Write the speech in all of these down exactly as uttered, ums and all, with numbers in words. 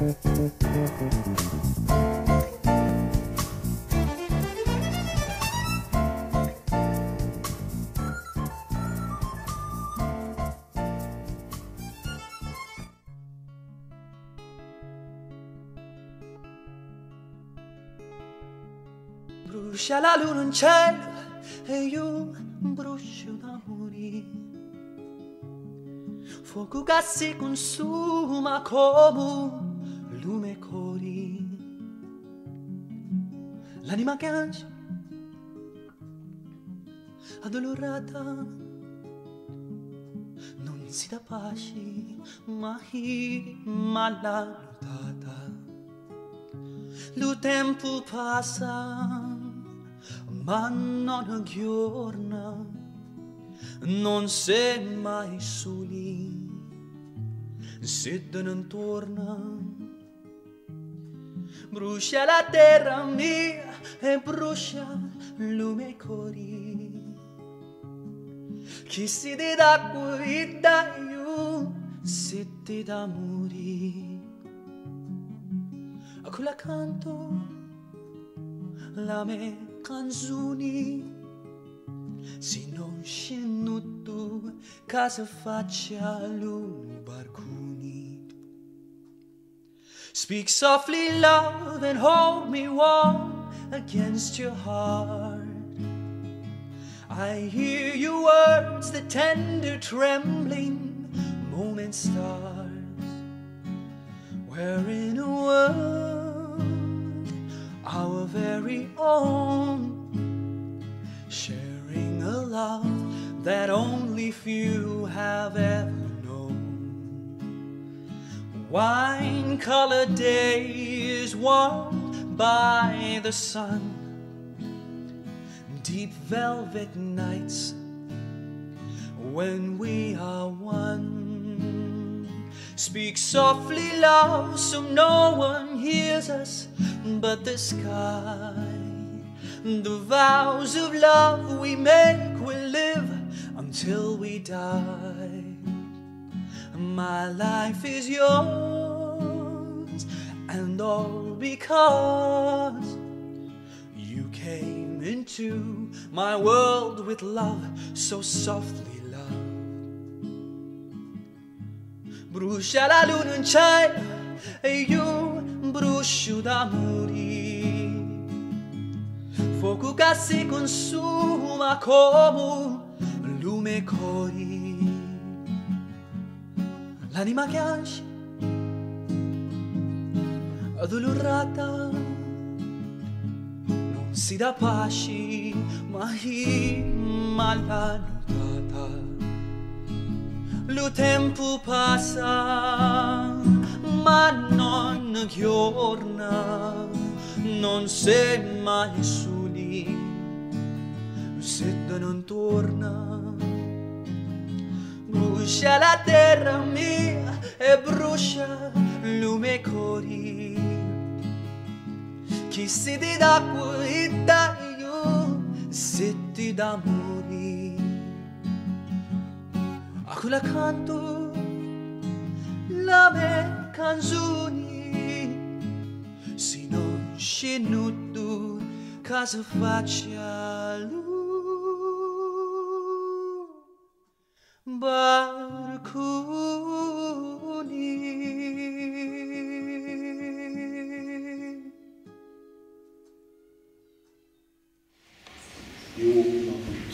Brucia la luna in cielo e io brucio da morire. Fuoco che si consuma come un lume cori. L'anima piange, addolorata, non si dà pace mai, ma la lottata. Il tempo passa, ma non giorna, non sei mai soli, se non torna. Brucia la terra mia e brucia il mio cuore. Chi si ti dà guida io, si ti dà morire. A quella canto la mia canzone, si non scendo tu, casa faccia l'un barconi. Speak softly, love, and hold me warm against your heart. I hear your words, the tender trembling moment starts. We're in a world, our very own, sharing a love that only few have ever known. Wine-colored days warmed by the sun, deep velvet nights when we are one. Speak softly, love, so no one hears us but the sky. The vows of love we make will live until we die. My life is yours, and all because you came into my world with love so softly. Brucia la luna in cielo e io brucio d'amore. Fuoco che si consuma come un lume cori. L'anima piange, addolorata, non si dà pace mai, ma la lottata. Il tempo passa, ma non giorna, non sei mai soli, se non torna. Brucia la terra mia e brucia il mio cuore. Chi si ti dà guida io, se ti dà morire. A quella canto la mia canzone, se non scendo tu, casa faccia lui barconi. Jó napot!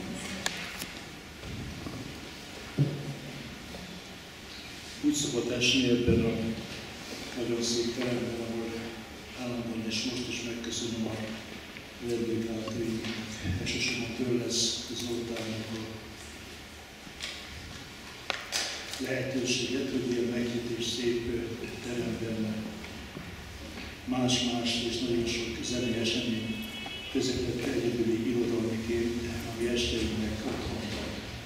Úgy szokott esni ebben a nagyon szép teremben, ahol állandóan és most is megköszönöm a vendéglátóinknak, elsősorban a Törlesz Zoltánnak a lehetőséget, hogy ilyen megnyitó szép teremben más-más és nagyon sok zenei esemény közepette egyedüli irodalmiként, ami esteinknek otthon van.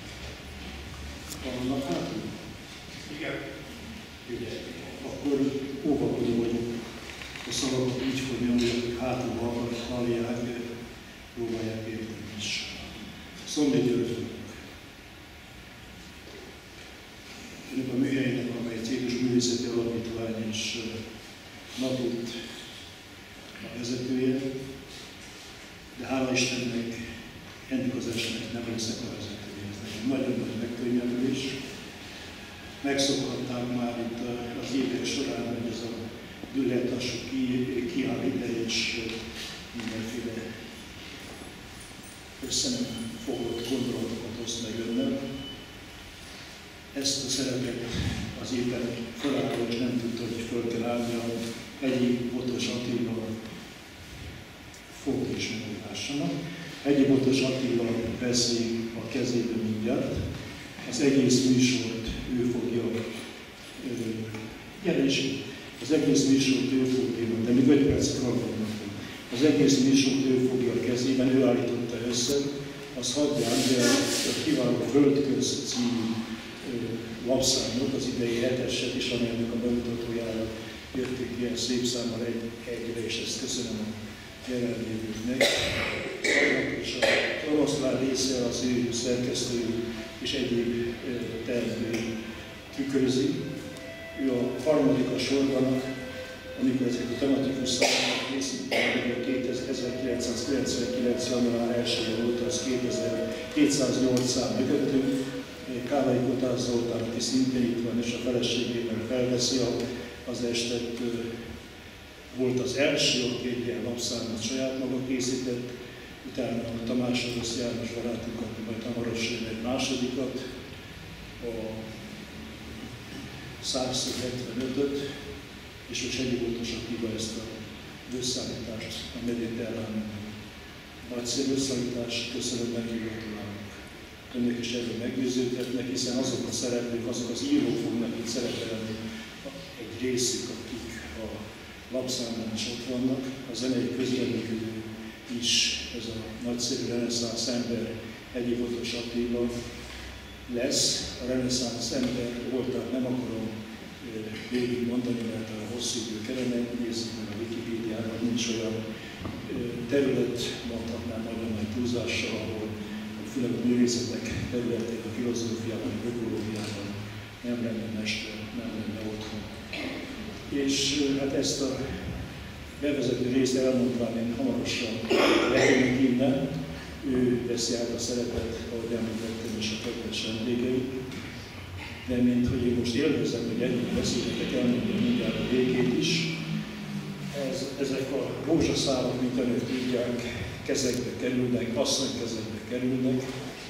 Vannak hátul? Igen. Ugye, akkor óvakodó vagyok a szavakat úgy fogni, hogy hátul hallják, próbálják érteni is. Szomli György vagyok. Önök a műhelynek, amely céges művészeti Művészeti Alapítvány és Napút a vezetője, de hála Istennek ennek az esnek nem leszek a vezetője. Ez nekem nagyon nagy megkönnyebbülés. Megszokhatták már itt az évek során, hogy ez a dühletlassú kiáll ide, és mindenféle össze nem fogott gondolatokat oszt meg önnel. Ezt a szerepet az éppen felálló, és nem tudta, hogy föl kell állni, a egyik Botos Attila fog és megoldásának. Egyik Botos Attila veszi a kezébe mindjárt, az egész műsort ő fogja, jelenés, az egész műsort ő fogja, de még öt percet hallgatnak. Az egész műsort ő fogja a kezében, ő állította össze, az hagyján, de a kiváló Földköz című lapszámot, az idei heteset is, amelynek a bemutatójára jötték ilyen szép számmal egy, egyre, és ezt köszönöm a jelenlévőknek. És a oroszlán része az ő szerkesztői és egyéb tervei tükrözi. Ő a harmadik a sorban, amikor ezek a tematikus számokat készítették, ezerkilencszázkilencvenkilenc. január elsején volt, az kétezer-kétszáznyolc szám mögöttünk. Kálai Kotás Zoltán, aki szintén itt van, és a feleségével felveszi az estet, volt az első, aki egy ilyen lapszámot saját maga készített, utána a Tamás Orosz János barátunkat, majd hamarosan egy másodikat, a százhetvenötöt, és most egyik Botos Attila ezt a összeállítást, a mediterrán nagyszerű összeállítást, köszönöm neki, gratulálok. Önök is erről meggyőződhetnek, hiszen azok a szereplők, azok az írók fognak itt szerepelni, egy részük, akik a lapszámban is ott vannak. A zenei közreműködő is, ez a nagyszerű reneszánsz ember, Egyik Botos Attila lesz. A reneszánsz ember voltát nem akarom végig mondani, mert a hosszú idő kellene, nézzük meg a Wikipédiában, nincs olyan terület, mondhatnám nagyon nagy túlzással, ahol főleg a művészetek területén, a filozófiában, a ökológiában nem lenne mester, nem lenne otthon. És hát ezt a bevezető részt elmondván én hamarosan lehetünk innen, ő veszi át a szerepet, ahogy említettem, és a kedves vendégei. De mint hogy én most élvezem, hogy ennyit beszélhetek, elmondom mindjárt a végét is. Ez, ezek a rózsaszálak, mint önök tudják, kezekbe kerülnek, asszony kezekbe kerülnek,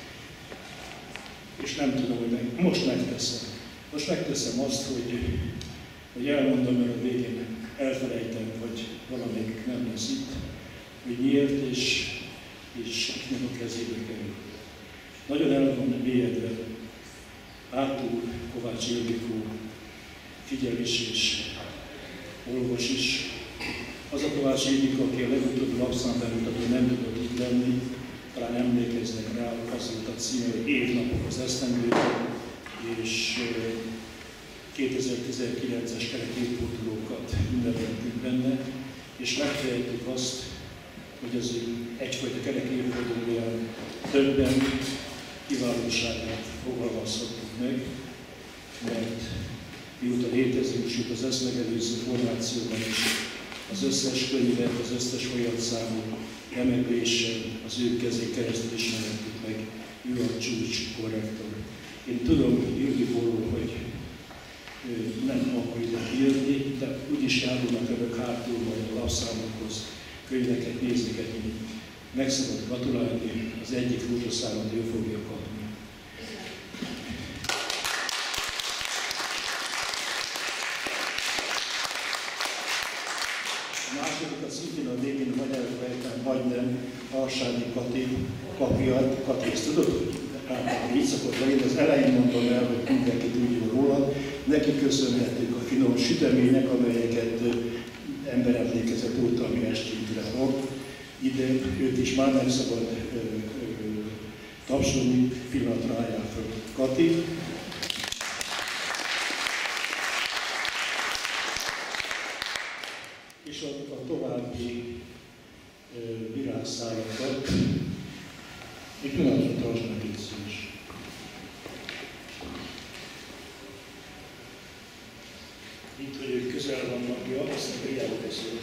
és nem tudom, hogy meg, most megteszem. Most megteszem azt, hogy, hogy elmondom, mert a végén elfelejtem, vagy valamelyik nem lesz itt, hogy miért, és, és kiknek a kezébe kerül. Nagyon el van mélyedve, hátul Kovács Ildikó figyel is, és olvas is. Az a Kovács Ildikó, aki a legutóbbi lapszámbemutató nem tudott itt lenni, talán emlékeznek rá, az volt a címe, hogy Évnapok az esztendőben, és kétezer-tizenkilences kerek évfordulókat ünnepeltünk benne, és megtehetjük azt, hogy az egyfajta kerek évfordulóján többen kiválóságát fogalmazhatjuk meg, mert mióta létezünk, sőt az ezt megelőző formációban is az összes könyvet, az összes folyamszámú remegléssel az ő kezén keresztül ismerhetjük meg, ő a csúcs korrektor. Én tudom Ildikóról, hogy nem akar ide kijönni, de úgyis járulnak önök hátul, majd a lapszámokhoz könyveket nézgetni. Meg szabad gratulálni, az egyik rózsaszámot ő fogja kapni. A másodikat szintén a végén vagy elfelejtem, vagy nem, Harsányi Kati kapja, Kati, ezt tudod, hogy általában így szokott legyen, az elején mondom el, hogy mindenki tudjon róla, neki köszönhetők a finom sütemények, amelyeket emberemlékezet óta mi esténkre van. Ide őt is már nem szabad ö, ö, tapsolni, pillanatra álljál föl. Kati. És a, a további virágszálakat egy pillanatra tartsd meg itt is. mint hogy ők közel vannak, ja, ezt a hiába beszélek.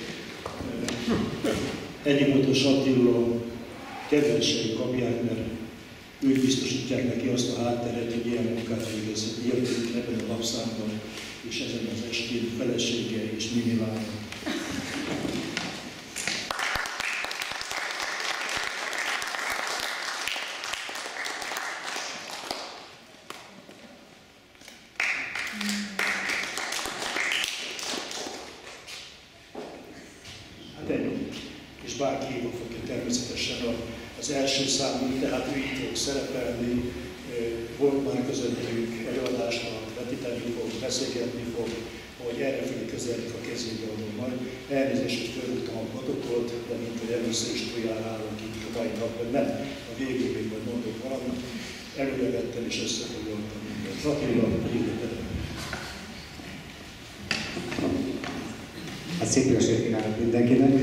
Ennyi Attila kedvensei kapják, mert ők biztosítják neki azt a hátteret, hogy ilyen munkát végezhet értünk ebben a lapszámban, és ezen az estén felesége és Mimi lánya. Bárki hívva fogja természetesen az első számú, tehát ő így fog szerepelni, volt már közöttünk előadásnak, vetíteni fog, beszélgetni fog, hogy errefelé közelik a kezébe adom majd. Elnézést, hogy fölrúgtam a protokollt, de mint hogy először is toján állok itt a mai napban, nem, a végén még majd mondok valamit, előre vettem és összefoglaltam mindent. Attila, végre. Hát szép jó estét kívánok mindenkinek!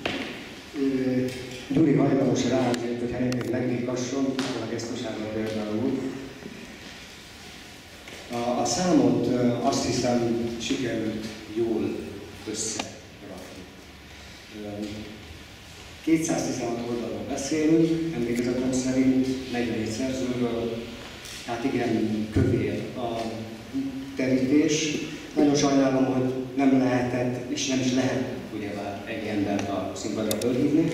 Gyuri hajlamos rá azért, hogy helyeket megnékasson, a gesztusáról például. A, a számot azt hiszem sikerült jól összerakni. kétszáztizenhat oldalról beszélünk, emlékezetem szerint negyvennégy szerzőről, tehát igen kövér a terítés. Nagyon sajnálom, hogy nem lehetett, és nem is lehet ugyebár egy embert a színpadra fölhívni.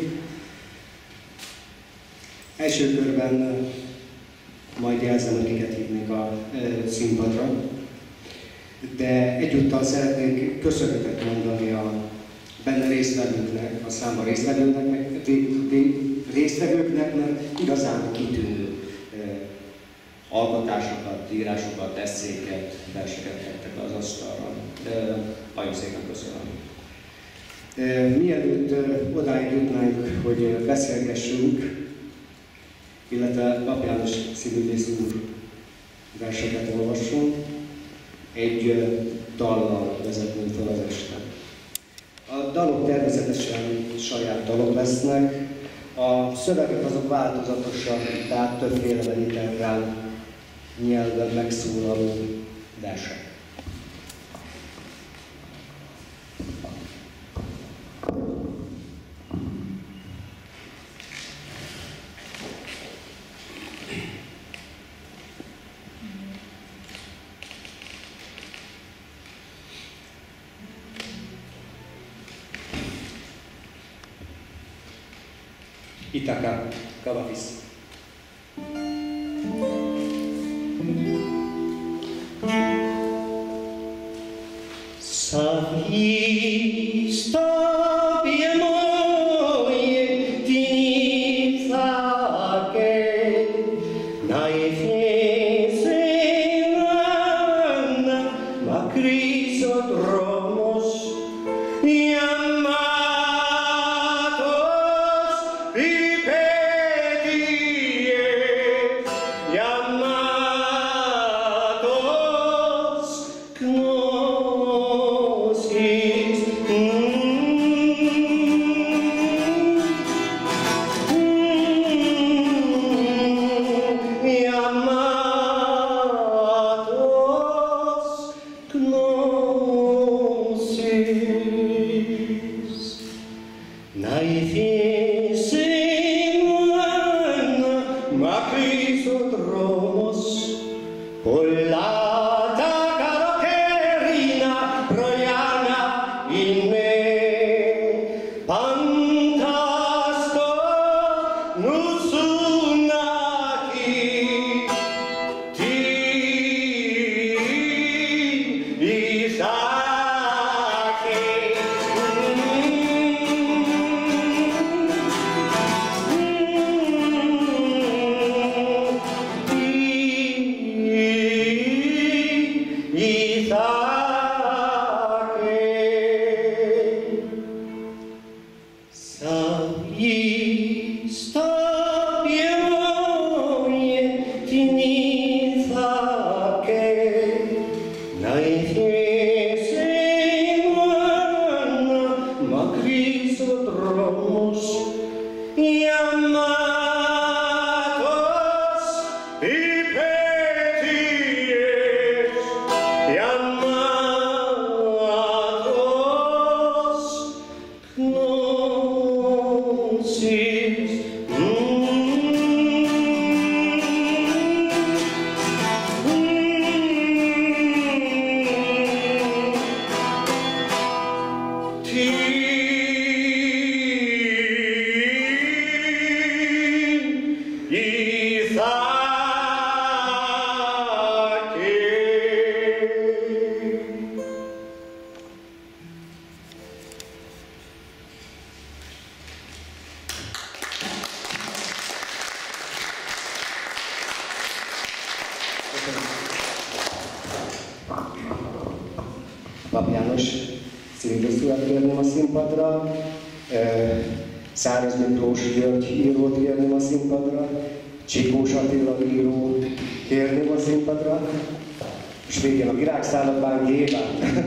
Első körben majd jelzem, hogy kiket hívnék a e, színpadra, de egyúttal szeretnék köszönetet mondani a benne résztvevőknek, a számban résztvevőknek, résztvevőknek, mert igazán kitűnő e, alkotásokat, írásokat, eszéket, verseket tettek az asztalra. E, nagyon szépen köszönöm. E, mielőtt e, odáig jutnánk, hogy beszélgessünk, illetve Pap János színművész úr verseket olvassunk, egy e, dallal vezetnünk fel az este. A dalok természetesen saját dalok lesznek, a szövegek azok változatosak, tehát többféle mediterrán nyelven megszólaló versek. Itaca, Cavavis. Yamatos Pap János színészt kérném a színpadra, Száraz Miklós György írót kérném a színpadra, Csikós Attila író kérném a színpadra, és végén a virágszállatban Géván.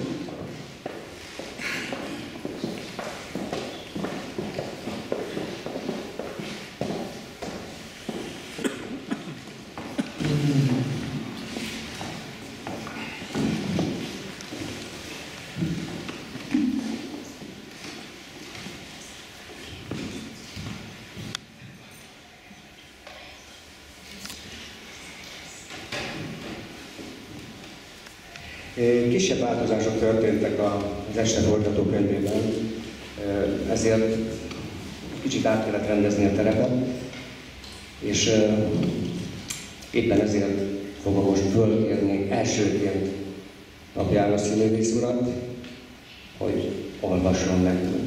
Kisebb változások történtek az este forgatókönyvében, ezért kicsit át kellett rendezni a terepet, és éppen ezért fogom most fölkérni elsőként Pap János színművész urat, hogy olvasson nekünk.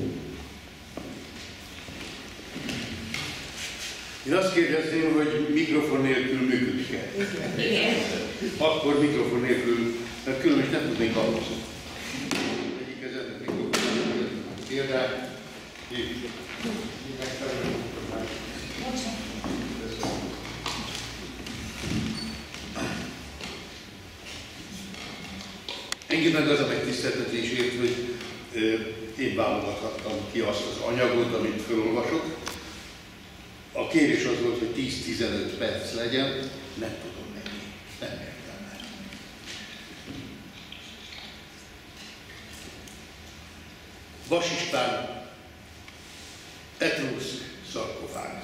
Én azt kérdezném, hogy mikrofon nélkül működik-e? Igen. Akkor mikrofon nélkül, mert különben is nem tudnék hallani. Egyik ezetnek mikrofon nélkül. Példák. Így. Engem meg az a megtiszteltetésért, hogy én válogathattam ki azt az anyagot, amit felolvasok. A kérés az volt, hogy tíz-tizenöt perc legyen, nem tudom neki, nem értem el. Vas István, etruszk szarkofág.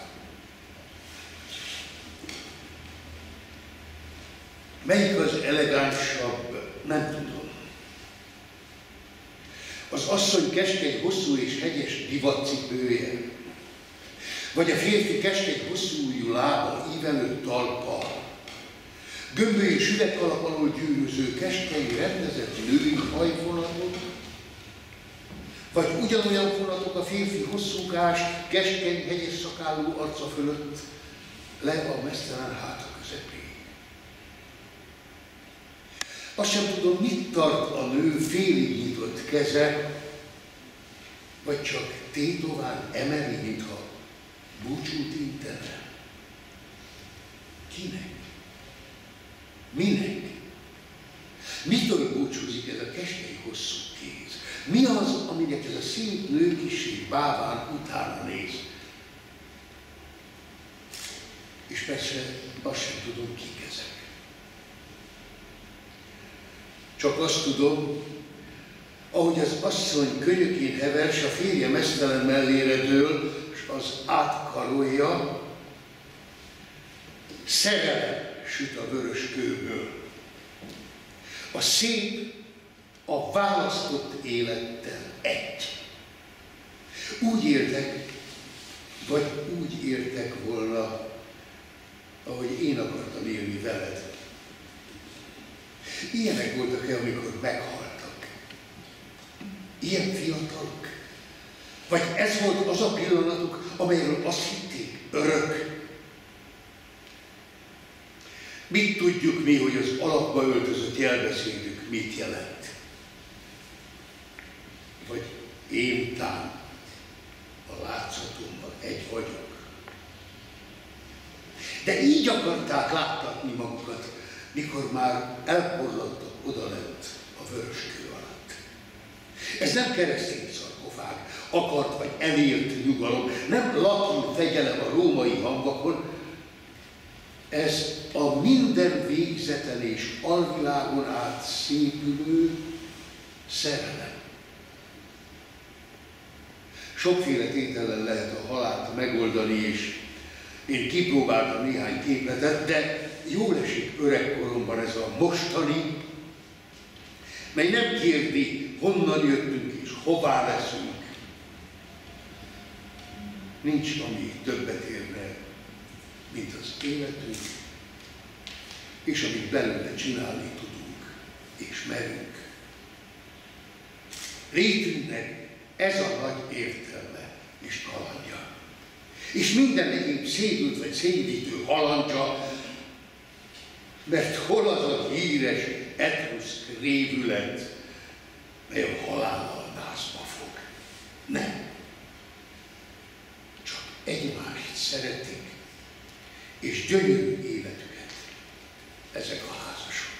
Melyik az elegánsabb, nem tudom. Az asszony keskeny, hosszú és hegyes divatcipője, vagy a férfi keskeny, hosszú ujjú lába, ívelő talpa, gömböly és üvegkalap alól gyűrűző keskeny, rendezett női hajvonatok, vagy ugyanolyan vonatok a férfi hosszúkás, keskeny, hegyes szakállú arca fölött, le a meztelen háta közepén. Azt sem tudom, mit tart a nő félig nyitott keze, vagy csak tétován emeli, mintha búcsút intene. Kinek? Minek? Mitől búcsúzik ez a keskeny hosszú kéz? Mi az, aminek ez a szép nőkisség báván utána néz? És persze azt sem tudom, kik ezek. Csak azt tudom, ahogy az asszony könyökén hever, s a férje meztelen mellére dől, és az átkarolja, szerelem süt a vörös kőből. A szép a választott élettel egy. Úgy éltek, vagy úgy éltek volna, ahogy én akartam élni veled. Ilyenek voltak-e, amikor meghaltak? Ilyen fiatalok? Vagy ez volt az a pillanatuk, amelyről azt hitték, örök? Mit tudjuk mi, hogy az alapba öltözött jelbeszédük mit jelent? Vagy én tán a látszatomban egy vagyok. De így akarták láttatni magukat, mikor már elporladtak odalent a vöröskő alatt. Ez nem keresztény szarkofág, akart vagy elélt nyugalom, nem latin fegyelem a római hangakon, ez a minden végzeten és alvilágon át szépülő szerelem. Sokféle tétellel lehet a halált megoldani, és én kipróbáltam néhány képletet, de jól esik öregkoromban ez a mostani, mely nem kérdi, honnan jöttünk és hová leszünk. Nincs, ami többet érne, mint az életünk, és amit belőle csinálni tudunk, és merünk. Létünknek ez a nagy értelme és kalandja. És minden egyéb szédült vagy szédítő halandja, mert hol az a híres etruszk révület, mely a halállal názba fog. Nem. Csak egymást szeretik, és gyönyörű életüket ezek a házasok.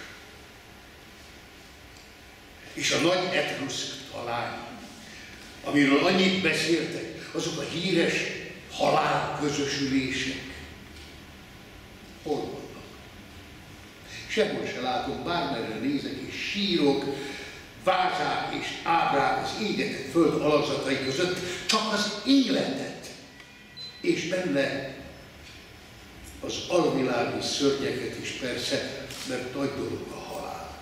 És a nagy etruszk talány, amiről annyit beszéltek, azok a híres halálközösülések, hol vannak? Sehol se látom, bármerre nézek és sírok, vázák és ábrák az égetett föld alazatai között, csak az életet, és benne az alvilági szörnyeket is persze, mert nagy dolog a halál.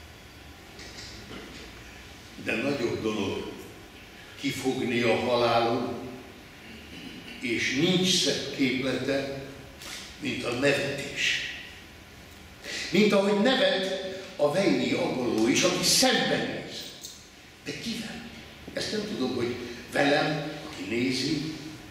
De nagyobb dolog kifogni a halálon, és nincs szebb képlete, mint a nevetés. Mint ahogy nevet a Veini Apollo is, aki szembenéz. De kivel? Ezt nem tudom, hogy velem, aki nézi.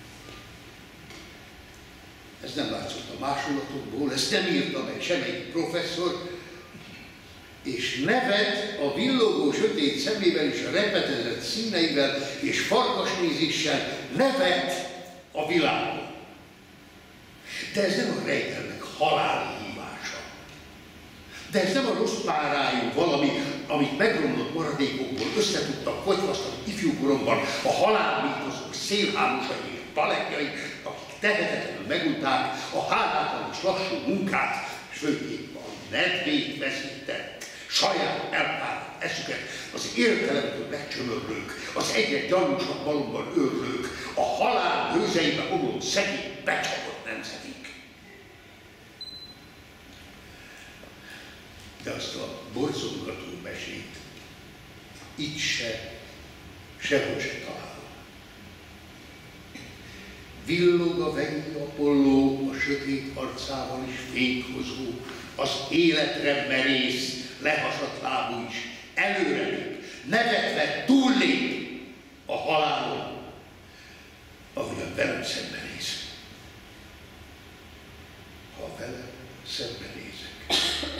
Ez nem látszott a másolatokból, ezt nem írta meg semmelyik professzor. És nevet a villogó sötét szemével és a repetezett színeivel és farkasnézéssel nevet a világon. De ez nem a rejtelmek halál hívása. De ez nem a rossz párájú valami, amit megromlott maradékokból összetudtak fogyasztani ifjúkoromban a halálmítozók szélhámosai, balekjai, akik tehetetlenül megulták a hálátlanos lassú munkát, és főképp a nedvét veszített, saját elpárt eszüket, az értelemtől megcsömörlők, az egyre gyanúsabb malomban őrlők, a halál hőzeibe omlott szegény, becsapott nemzetik. De azt a borzongató mesét itt se, sehol se találom. Villog a Veini Apollo a sötét arcával is fényt hozó, az életre merész, lehasadt lábú is, előrelép, nevetve túllép a halálon, ahogyan velem szembenéz. Ha velem szembenézek.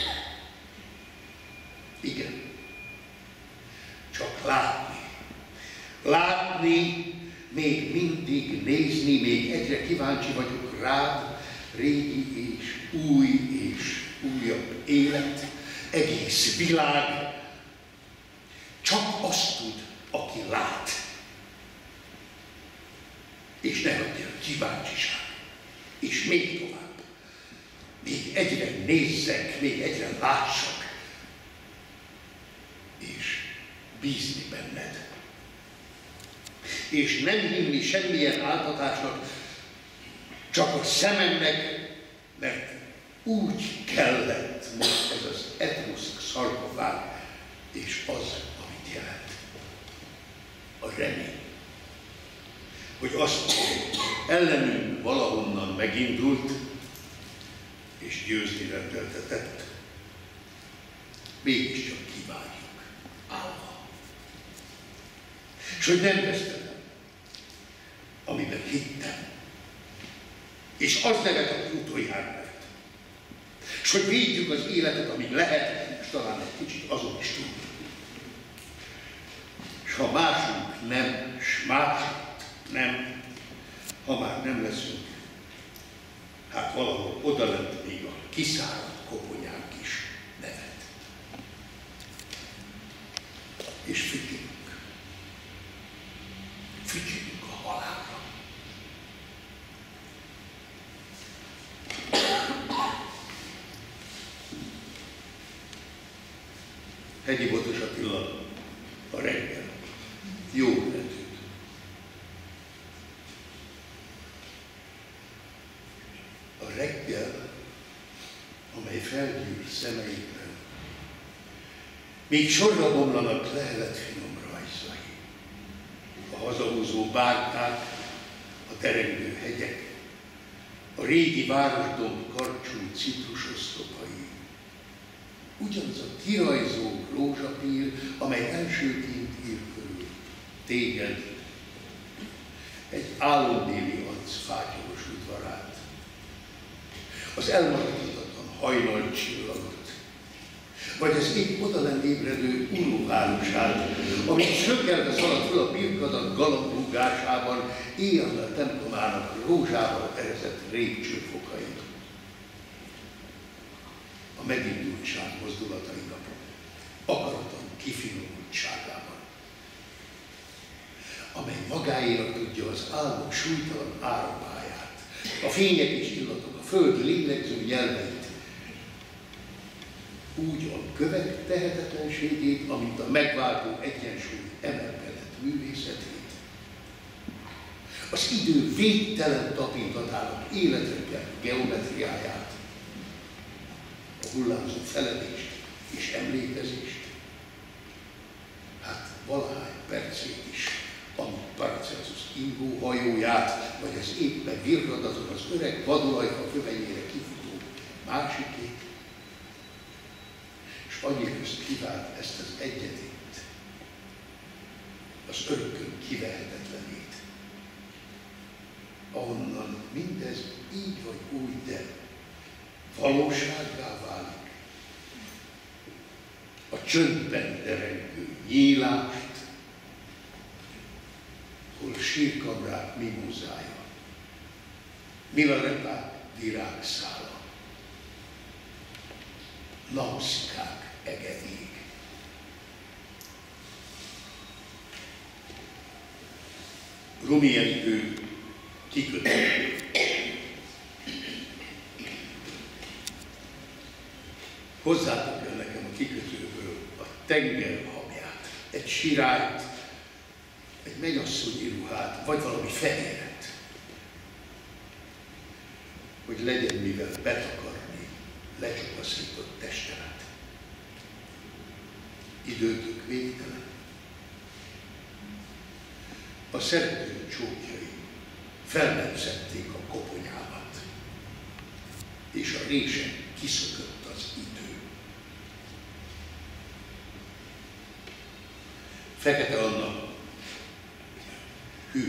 Igen, csak látni. Látni, még mindig nézni, még egyre kíváncsi vagyok rád, régi és új és újabb élet, egész világ, csak azt tud, aki lát. És ne hagyja a kíváncsiság. És még tovább. Még egyre nézzek, még egyre lássak. És bízni benned. És nem hinni semmilyen áltatásnak, csak a szememnek, mert úgy kellett most ez az etruszk szarkofág, és az, amit jelent. A remény. Hogy azt ellenünk valahonnan megindult, és győzni rendeltetett, mégiscsak kívánjuk állva. És hogy nem vesztetem, amiben hittem, és az nevet, aki utoljára mert. És hogy védjük az életet, amíg lehet, és talán egy kicsit azon is tudjuk. És ha másunk nem, s másunk nem, ha már nem leszünk, hát valahol odalent még a kiszáradt koponyánk is nevet. És figyelünk. Figyelünk a halálra. Hegyi Botos Attila, a reggel. Jó retőt. A reggel, amely felgyűl szemeikben, még sorra bomlanak lehelet finom rajzai. A hazahúzó bárkák, a terengő hegyek, a régi városdomb karcsú citrusoszlopai. Ugyanaz a kirajzó rózsapír, amely elsőként ír körül téged, egy álomdéli arc fátyolos udvarát, az elmaradhatatlan hajnalcsillagot, vagy az épp odalent ébredő ullóvárosát, amit szökkelve szaladt föl a birkadak galambúgásában, éjjel templomának rózsával erezett répcsőfokain. A megindultság mozdulatainak akaraton kifinomultságában, amely magáéra tudja az álmok súlytalan áramláját, a fények és illatok, a föld lélegző nyelveit, úgy a kövek tehetetlenségét, amint a megváltó egyensúly emelkedett művészetét, az idő végtelen tapintatának életre geometriáját, a hullámzó feledést és emlékezést, hát valahány percét is, amit Paracelsus ingó hajóját, vagy az éppen virradaton az öreg vadolajka kövenyére kifutó másikét, és annyi közt kivált ezt az egyetét, az örökön kivehetetlenét, ahonnan mindez így vagy úgy, de valósággá válik. A csöndben derengő nyílást, hol sírkamrák mimózája, milarepák virágszála, nauszikák egedék. Rumien ő kikötő. Hozzátok el nekem a kikötőből a tengerhabját, egy sirályt, egy mennyasszonyi ruhát, vagy valami fehéret, hogy legyen mivel betakarni lecsupaszított testemet. Időtök végtelen. A szerető csókjai felnemzették a koponyámat, és a résen kiszökött az idő. Fekete Anna hűs.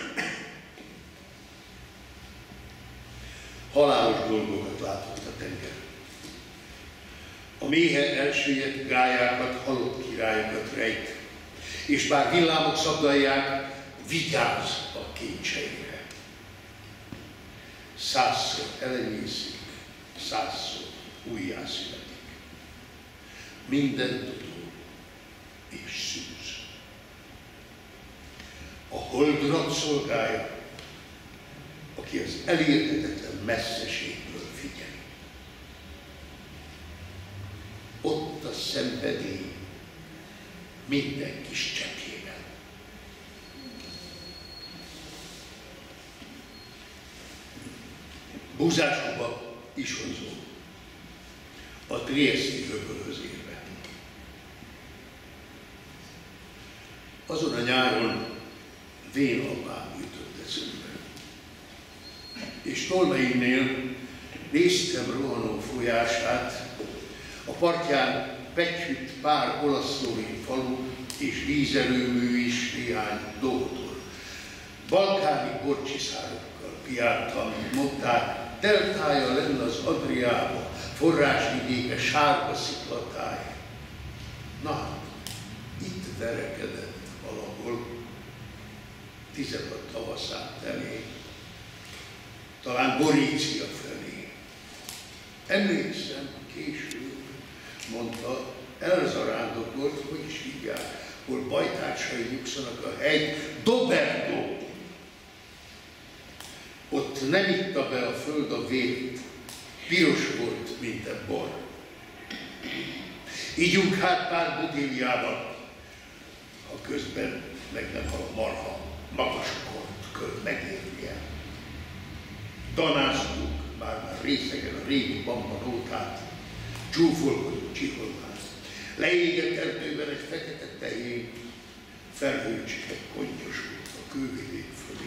Halálos dolgokat látott a tenger. A méhe elsüllyedt gályákat, halott királyokat rejt, és bár villámok szabdalják, vigyáz a kincseire. Százszor elenyészik, százszor újjászületik. Minden tudó és szűz. A holdrat szolgálja, aki az elérhetetlen messzeségből figyel. Ott a szenvedély minden kis cseppjében. Búzásokba isonzó, a trieszti öbölhöz érve. Azon a nyáron vén almám ütött eszembe, és Tolnainnél néztem rohanó folyását, a partján pegyhűt pár olasz-szlovén falu és vízerőmű is néhány doktor. Balkáni borcsiszárokkal piáltam, mondták, deltája lenne az Adriába, forrásvidéke sárga sziklatáj. Na, itt verekedett valahol, tizenhat tavaszán telé, talán Gorícia felé. Emlékszem, később, mondta, elzarándokolt, hogy is hívják, hol bajtársai nyugszanak a hegy, Doberdo. Ott nem itta be a föld a vért, piros volt, mint a bor. Ígyunk hát pár budilljában, ha közben meg nem hal a marha, magas kort költ megérnie. Danáztunk már-már részegen a régi bambanótát, csúfolkodó csiholmát. Leégett erdőben egy fekete tehén, felhőcske kontyosult a kővidék fölé.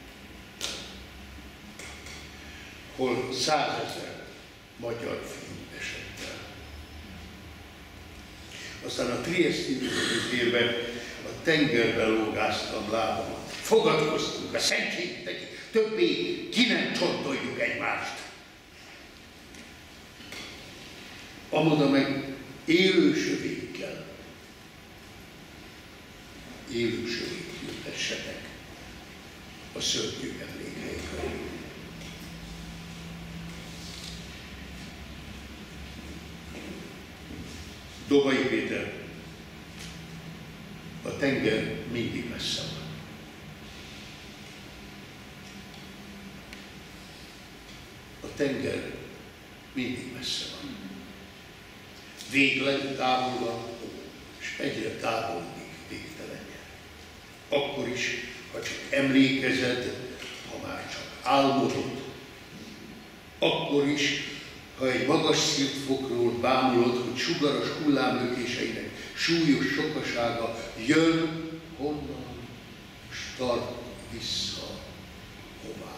Hol százezer magyar fiú esett el. Aztán a trieszti érve a tengerben lógáztam lábamat. Fogadkoztunk a szentségnek, többé ki nem csontoljuk egymást. Amoda meg élő sövékkel. élősövét ültessetek a szörnyű emlékeikre. Dobai Péter, a tenger mindig messze van. A tenger mindig messze van. Végleg távol van, és egyre távolodik végtelenje. Akkor is, ha csak emlékezed, ha már csak álmodod. Akkor is, ha egy magas szirtfokról bámulod, hogy sugaras hullámlökéseinek súlyos sokasága jön honnan, s tart vissza hová.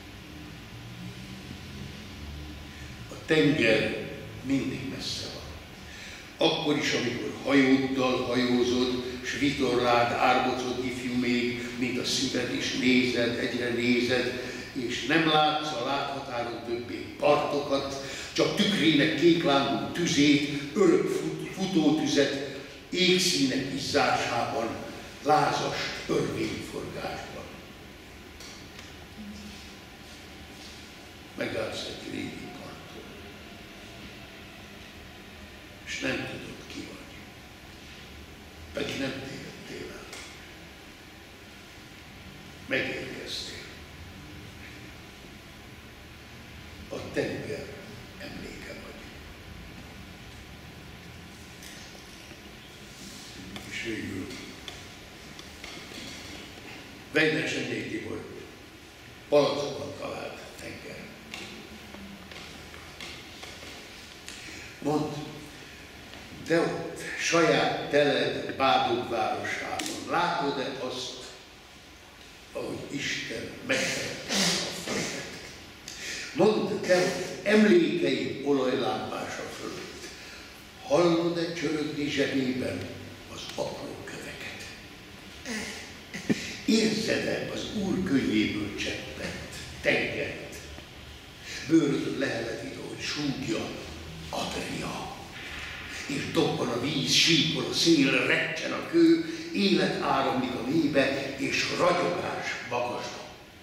A tenger mindig messze van. Akkor is, amikor hajóddal hajózod, s vitorlád árbocod ifjú még, mint a szíved, és nézed, egyre nézed, és nem látsz a láthatáron többé partokat, csak tükrének kéklángú tüzét, örök fut, futótüzet, égszínek izzásában, lázas örvényforgásban. Megállsz egy régi parton, és nem tudod, ki vagy, pedig nem tévedtél el. Megérkeztél. A tenger emléke vagy. És végül Weiner Senyei Tibor Palacokban talált tenger. Mondd, te ott saját teled Bádog városában látod-e azt, ahogy Isten megteremtette a földet? Mondd, te ott emlékeid olajlámpása fölött, hallod-e csörögni zsebében az apró köveket? Érzed-e az Úr könnyéből cseppent tengert? Bőrödön leheletik, ahogy súgja Adria, és dobban a víz, sípol a szél, recsen a kő, élet áramlik a mélybe, és ragyogás magasba.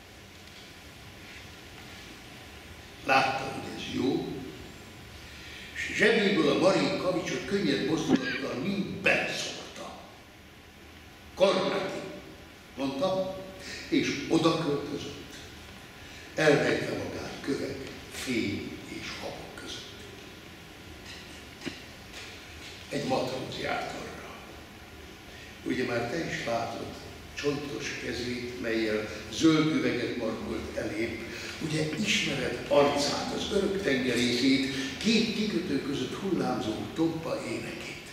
Látta, hogy ez jó, és zsebéből a marék kavicsot könnyed mozdulattal mind beleszórta. Karnáti, mondta, és oda költözött, elrejtve magát kövek, fém és habok között. Egy matróz járt arra. Ugye már te is látod csontos kezét, mellyel zöld üveget markolt elébb. Ugye ismered arcát, az örök tengerészét, két kikötő között hullámzó tompa énekét.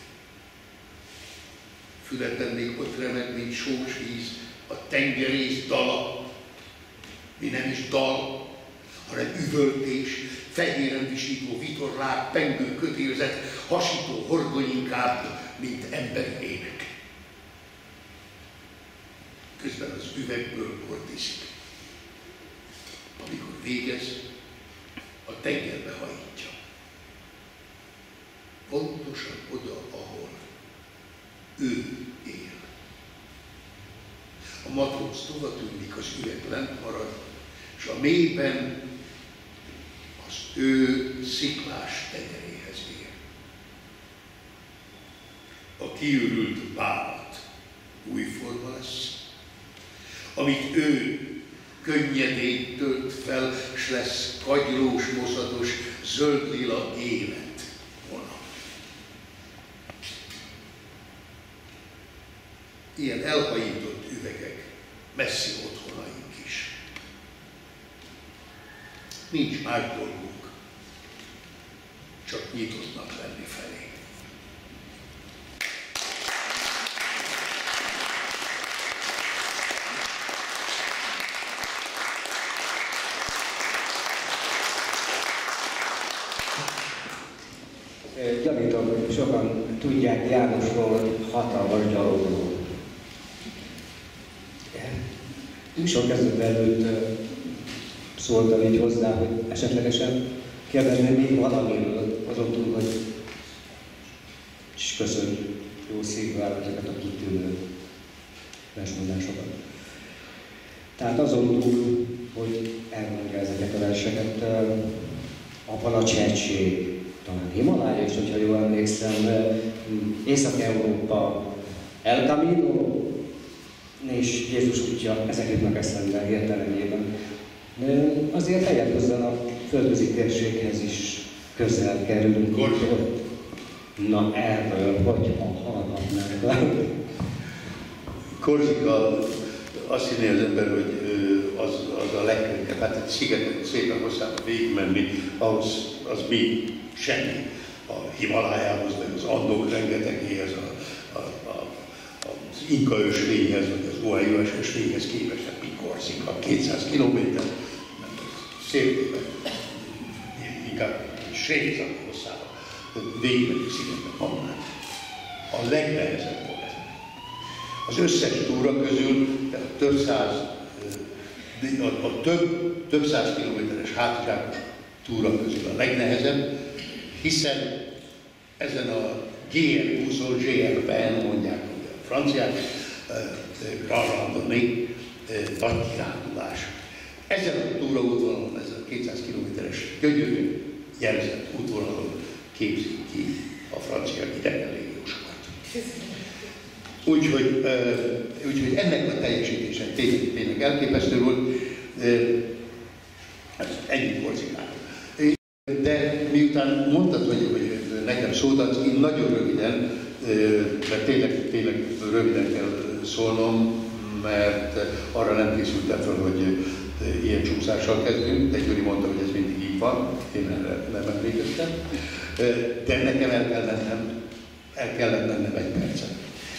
Fületben még ott remeg, mint sós víz, a tengerész dala, mi nem is dal, hanem üvöltés, fehéren visító vitorlák, pengő kötélzet, hasító horgony inkább, mint emberi ének. Közben az üvegből ordiszik. Amikor végez, a tengerbe hajítja. Pontosan oda, ahol ő él. A matróz tovatűnik, az üveg lent marad, és a mélyben az ő sziklás tengeréhez ér. A kiürült bánat új forma lesz, amit ő könnyedén tölt fel, s lesz kagylós, moszatos, zöld-lila élet volna. Ilyen elhajított üvegek messzi otthonaink is. Nincs más dolgunk, csak nyitottnak lenni felé. Gyanítom, hogy sokan tudják Jánosról, hatalmas gyalogról. Műsor kezdet előtt szóltam így hozzá, hogy esetlegesen kérdezném még valamiről, azon túl, hogy és köszönjük jó szívvel ezeket a kitűnő versmondásokat. Tehát azon túl, hogy elmondja ezeket a verseket, a Apalache-hegység, talán Himalája is, hogyha jól emlékszem, Észak-Európa, El Camino és Jézus útja, ezek jutnak eszembe értelemében. Azért helyett hozzá a földközi térséghez is közel kerülünk. Na erről, hogyha hallgatnánk. Korzika, azt hinné az ember, hogy az, az a legkönnyebb. Hát egy szigetet szépen hosszában végigmenni, ahhoz az még semmi. A Himalájához, meg az Andok rengetegéhez, a, a, a, az Inka ösvényhez, vagy az Oahu ösvényhez képest, hát mi Korzika, kétszáz kilométer, szép, inkább Svéd hosszában. Végigmegyünk szigetet, a legnehezebb volt ez. Az összes túra közül a több száz, a, a több, több száz kilométeres hátizsákos túra közül a legnehezebb, hiszen ezen a gé er húszon, gé er ben mondják a franciák, Grand Randonnée, nagy kirándulás. Ezen a túraútvonalon, ezen a kétszáz kilométeres gyönyörű jelzett útvonalon képzik ki a francia idegenlégiósokat. Úgyhogy, úgyhogy ennek a teljesítése tényleg, tényleg elképesztő volt. Ennyit Korzikáról. De miután mondtad, hogy, hogy nekem szóltad, én nagyon röviden, mert tényleg, tényleg röviden kell szólnom, mert arra nem készültem fel, hogy ilyen csúszással kezdünk, de Gyuri mondta, hogy ez mindig így van, én erre nem emlékeztem, de nekem el kell lennem, el kellett lennem egy percet.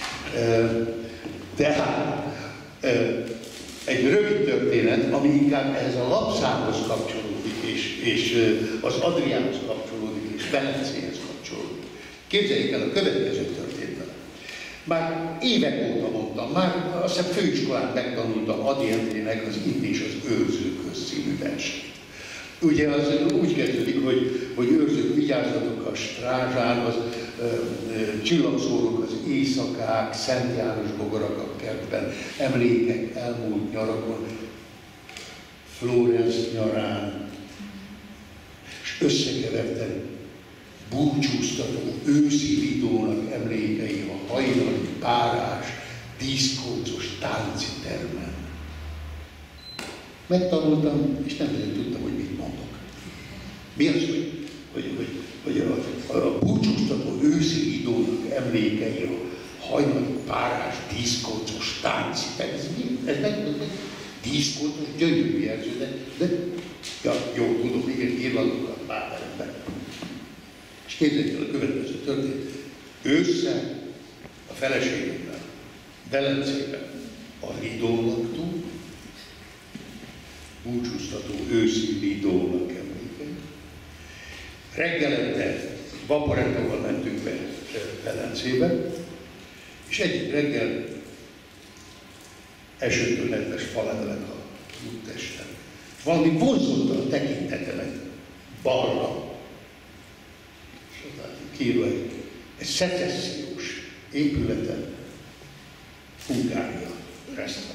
Tehát egy rövid történet, ami inkább ehhez a lapszámhoz kapcsolódik, és, és az Adriához kapcsolódik, és Velencéhez kapcsolódik. Képzeljék el, a következő történt vele. Már évek óta mondtam, már azt hiszem főiskolán megtanultam Ady Endrének az Itt és az őrzőköz című versét. Ugye az úgy kezdődik, hogy, hogy őrzők vigyázzatok a strázsán, az ö, ö, csillagszórok az éjszakák, Szent János bogarak a kertben, emlékek elmúlt nyarakon, Florence nyarán, és összekeverten búcsúztató őszi vidónak emlékei a hajnali párás, díszkócos tánci termen. Megtanultam, és nem nagyon tudtam, hogy mit mondok. Mi az, hogy, hogy, hogy, hogy a, a, a búcsúztató őszi vidónak emlékei a hajnali párás, díszkócos tánci termen. Ez mi? Ez meg, meg díszkócos, gyönyörű jelző, de, de ja, jó, tudom, igen, írlatokat már ember. És képzeljük el a következő történet. Ősszel a feleségemmel, Velencében a Lidón laktunk, búcsúztató őszi Lidónak emlékei. Reggelente vaporettóval mentünk be Velencébe, és egyik reggel esőtől nedves falevelek a úttesten. Valami vonzotta a tekintetemet balra. És ott látjuk kiírva egy, egy szecessziós épületen Hungária restaurán.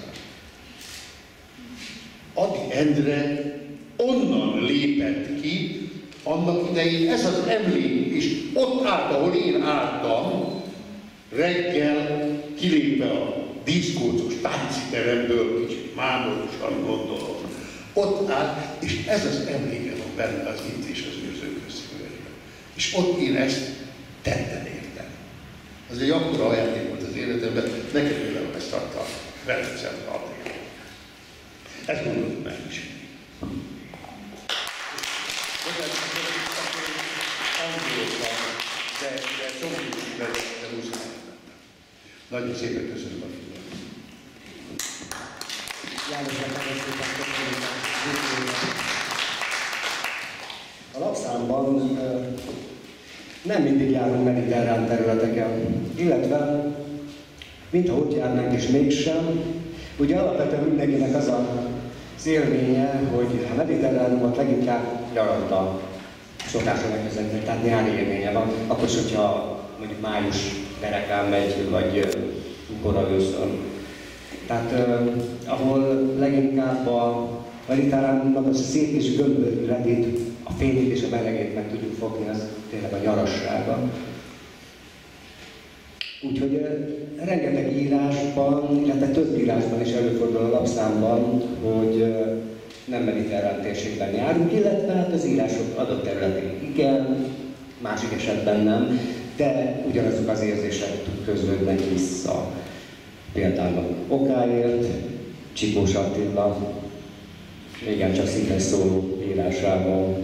Ady Endre onnan lépett ki, annak idején ez az emlék, és ott állt, ahol én álltam, reggel kilépve a díszkócos tánciteremből, kicsit mámorosan gondolom, ott állt, és ez az emléke van benne az Itt és az őrzőköz szíveiben. És ott én ezt tetten értem. Az egy akkora ajándék volt az életemben, nekem őlem ezt adta a Velencen Adrián. Ezt mondom meg is. De, de csomókban de muszáj. Nagyon szépen köszönöm a figyelmet. A lapszámban nem mindig járunk mediterrán területeken, illetve mintha ott járnánk is mégsem. Ugye alapvetően mindenkinek az az élménye, hogy a mediterránumot leginkább nyaranta szokásra megközelíteni, tehát nyári élménye van. Akkor is, hogyha mondjuk május derekán megy, vagy kora őszön. Tehát uh, ahol leginkább a mediterránumnak az a szép és gömböletét, a fényét és a melegét meg tudjuk fogni, az tényleg a nyarassága. Úgyhogy uh, rengeteg írásban, illetve több írásban is előfordul a lapszámban, hogy uh, nem mediterrán térségben járunk, illetve hát az írások adott területén igen, másik esetben nem, de ugyanazok az érzések tükröződnek vissza. Például Okáért, Csikós Attila, igen, csak szintén szóló írásában,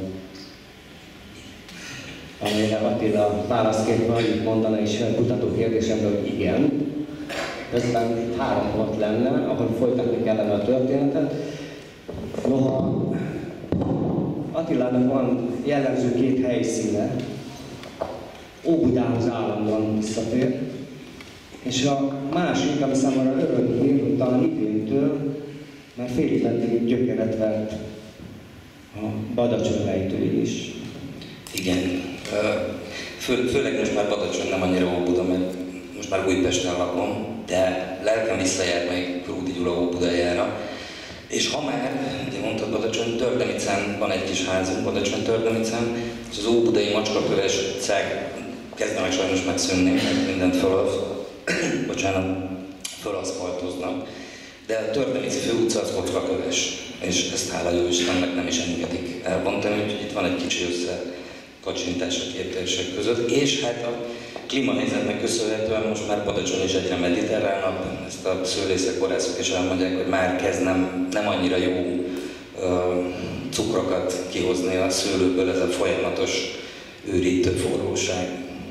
amelyre Attila válaszképpen annyit mondana és kutató kérdésemre, hogy igen. Közben három pont lenne, ahol folytatni kellene a történetet. Noha Attilának van jellemző két helyszíne, Óbudához állandóan visszatér, és a másik, ami számomra örömhír, hogy talán idéntől, mert félig meddig gyökeret vert a Badacsony lejtői is. Igen, Fő, főleg most már Badacsony, nem annyira Óbuda, mert most már Újpesten lakom, de lelkem visszajár még Krúdi Gyula Óbudájára. És ha már, ugye mondtad Badacsony, Tördemicen van egy kis házunk, Badacsony Tördemicen, és az óbudai macskaköves cég kezdne meg sajnos megszűnni, mert mindent föl, bocsánat, fölaszfaltoznak. De a Tördemici főutca az kockaköves, és ezt hála jó Istennek nem is engedik elbontani, úgyhogy itt van egy kicsi összekacsintás a két térség között. És hát a klímahelyzetnek köszönhetően most már Badacsony is egyre mediterránabb, ezt a szőlészek, borászok is elmondják, hogy már kezd nem, nem annyira jó uh, cukrokat kihozni a szőlőből, ez a folyamatos őrítő forróság.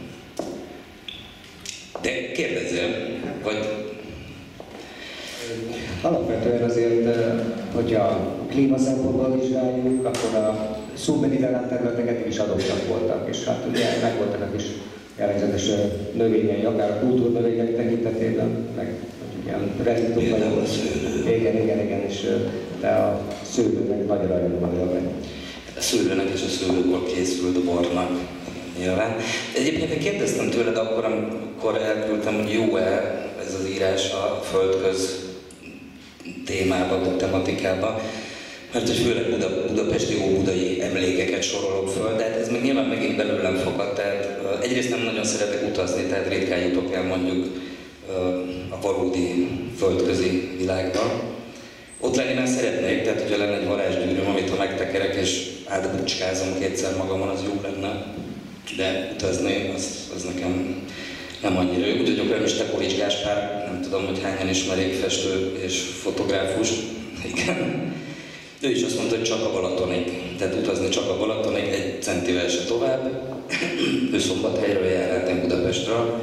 De kérdezzél, vagy... Alapvetően azért, hogyha a klíma szempontból vizsgáljuk, akkor a szubmediterrán területek is adottak voltak, és hát ugye meg voltak a kis jellegzetes növényei, akár a kultúrnövények tekintetében, meg ilyen rendítók vagyok. Igen, igen, igen, és de a szőlőnek nagy rajongója vagy. A szőlőnek és a szőlőből készült bornak nyilván. Egyébként én kérdeztem tőled akkor, amikor elküldtem, hogy jó-e ez az írás a földköz témába, vagy tematikába, mert hogy főleg Buda, budapesti óbudai emlékeket sorolok föl, de hát ez meg nyilván megint belőlem fakad, tehát egyrészt nem nagyon szeretek utazni, tehát ritkán jutok el mondjuk a valódi földközi világban. Ott lenni már szeretnék, tehát hogyha lenne egy varázsgyűrűm, amit ha megtekerek és átbucskázom kétszer magamon, az jó lenne, de utazni, az, az nekem nem annyira jó. Úgyhogy akkor nem is Tekorics Gáspár, nem tudom, hogy hányan ismerik, festő és fotográfus. Igen. Ő is azt mondta, hogy csak a Balatonig, tehát utazni csak a Balatonig, egy centivel se tovább. Ő Szombathelyről jár át, én Budapestről.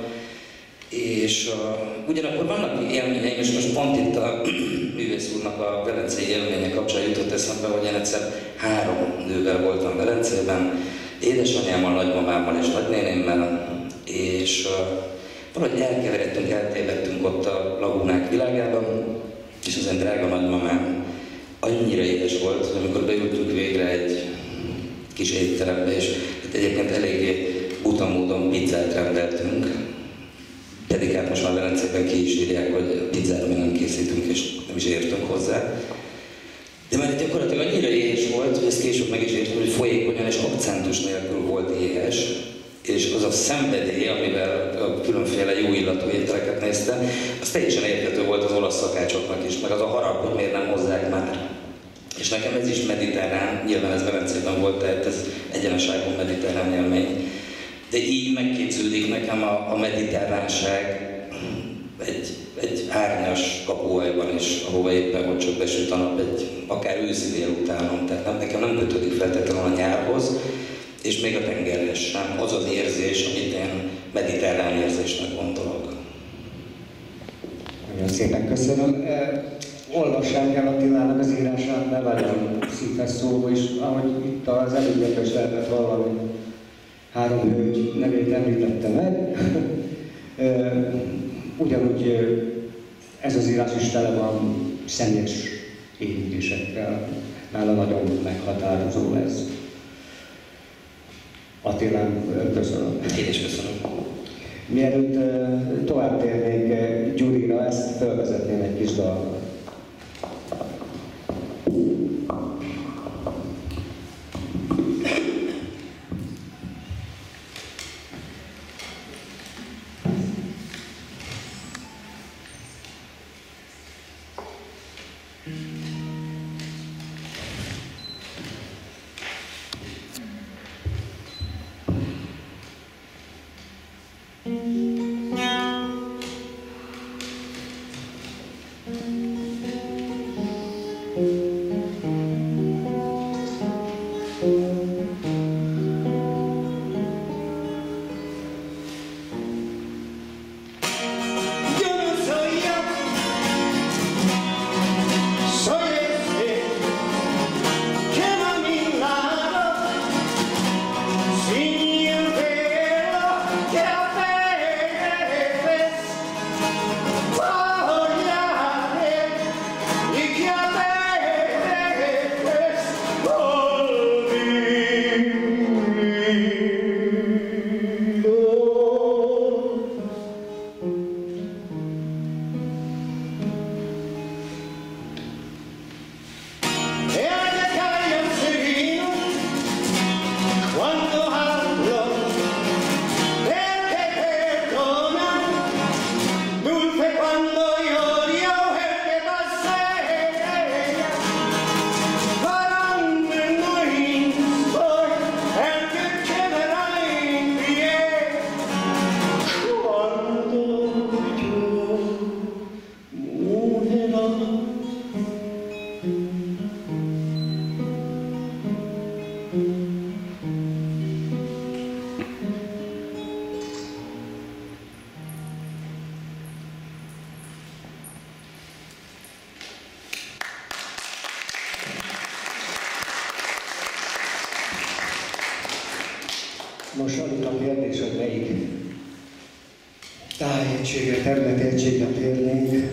És uh, ugyanakkor vannak élményeim, és most pont itt a művész úrnak a velencei élménye kapcsán jutott eszembe, hogy én egyszer három nővel voltam Velencében, édesanyámmal, nagymamámmal és nagynénémmel, és uh, valahogy elkeveredtünk, eltévedtünk ott a lagúnák világában, és az én drága nagymamám annyira édes volt, hogy amikor beültünk végre egy kis étterembe, és hát egyébként eléggé buta módon pizzát rendeltünk, pedig hát most már Velencében ki is írják, hogy pizzára mi nem készítünk, és nem is értünk hozzá. De már gyakorlatilag annyira éhes volt, hogy ezt később meg is értem, hogy folyékonyan és akcentus nélkül volt éhes, és az a szenvedély, amivel a különféle jó illatú ételeket nézte, az teljesen érthető volt az olasz szakácsoknak is, meg az a harag, hogy miért nem hozzák már. És nekem ez is mediterrán, nyilván ez Velencében volt, tehát ez egyeneságon mediterrán élmény. De így megképződik nekem a, a mediterránság egy, egy árnyas kapuajban is, ahova éppen hogy csak besüt a nap, egy akár őszi délutánon. Tehát nem, nekem nem kötődik feltétlenül a nyárhoz, és még a tengerhez sem. Az az érzés, amit én mediterrán érzésnek gondolok. Nagyon szépen köszönöm. Olvassák el Attilának az írását, mert nagyon szívhez szóló is, ahogy itt az előbb is lehetett hallani, három hölgy nevét említette meg. Ugyanúgy ez az írás is tele van személyes érintésekkel, nála nagyon meghatározó ez. Attilán, köszönöm. Én is köszönöm. Mielőtt tovább térnék Gyurira, ezt felvezetném egy kis dalgal. Most alig a kérdés, hogy melyik tájegységre, területegységre térnénk.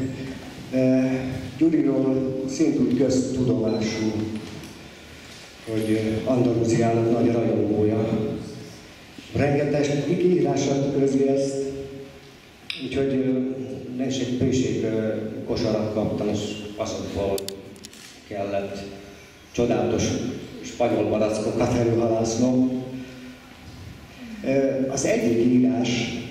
Gyuriról szintúgy köztudomású, hogy Andalúziának nagy rajongója. Rengeteg írását tükrözi ezt, úgyhogy ne is egy pékség kosarat kaptam, és azokból kellett csodálatos spanyol malackokat előhalásznom. Az egyik írás,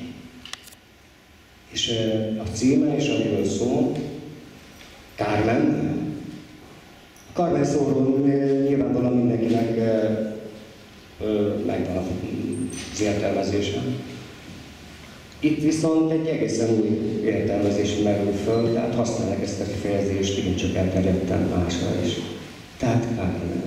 és a címe, és amiről szól, Carmen. A Carmen szóról nyilvánvalóan mindenkinek megvan az értelmezése. Itt viszont egy egészen új értelmezés merül föl, tehát használják ezt a kifejezést igencsak elterjedten másra is. Tehát Carmen.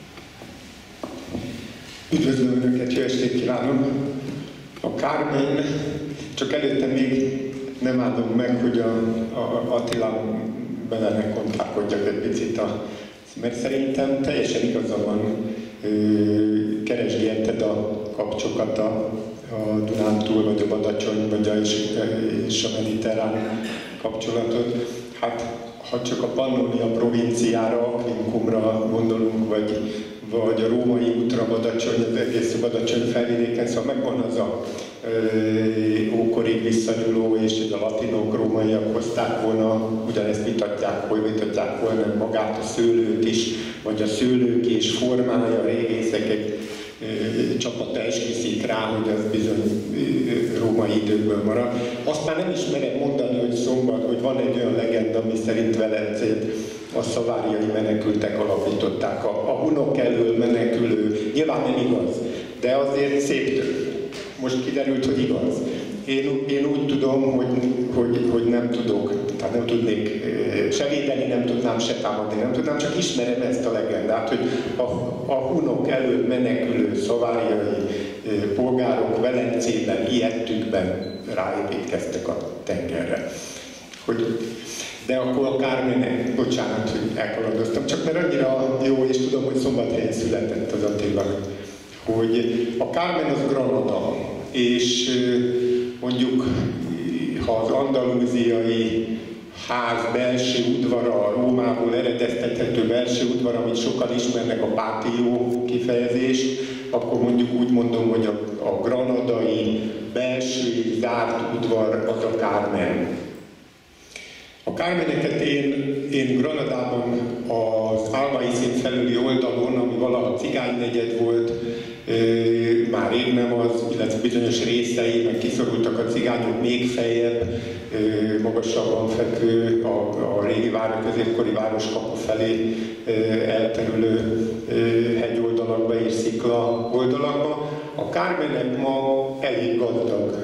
Üdvözlöm Önöket, jó estét kívánok! A Carmen, csak előtte még nem állom meg, hogy a, a Attilán bele ne kontálkodjak egy picit, a, mert szerintem teljesen igaza van, keresgélted a kapcsokat a, a Dunántúl, vagy a Badacsony, vagy a, és, és a mediterrán kapcsolatot. Hát, ha csak a Pannonia provinciára, Aquincumra gondolunk, vagy vagy a római útra, Badacsony, az egész Badacsony felvidéken, szóval megvan az a ö, ókorig visszanyúló, és a latinok, rómaiak hozták volna, ugyanezt vitatják, hogy vitatják volna magát a szőlőt is, vagy a szőlők és formája, a régészek egy ö, csapata esküszik rá, hogy az bizony ö, római időkből marad. Azt már nem is merem mondani, hogy szombat, hogy van egy olyan legenda, ami szerint Velencét a szaváriai menekültek alapították, a, a hunok elől menekülő, nyilván nem igaz, de azért szép tő. Most kiderült, hogy igaz. Én, én úgy tudom, hogy, hogy, hogy nem tudok, tehát nem tudnék se védeni, nem tudnám, se támadni, nem tudnám, csak ismerem ezt a legendát, hogy a, a hunok elől menekülő szaváriai polgárok Velencében, Iettükben ráépítkeztek a tengerre. Hogy de akkor a Carmenek, bocsánat, hogy elkalandoztam, csak mert annyira jó, és tudom, hogy Szombathelyen született az Attila, hogy a Carmen az Granada, és mondjuk, ha az andalúziai ház belső udvara, a Rómából eredeztethető belső udvara, amit sokan ismernek, a pátió kifejezést, akkor mondjuk úgy mondom, hogy a, a granadai belső zárt udvar az a Carmen. A Carmeneket én, én Granadában az Albaicín felüli oldalon, ami valaha cigánynegyed volt, már rég nem az, illetve bizonyos részei, meg kiszorultak a cigányok még feljebb, magasabban fekvő, a, a régi város, középkori városkapu felé elterülő hegyoldalakba és szikla oldalakba. A Carmenek ma elég gazdag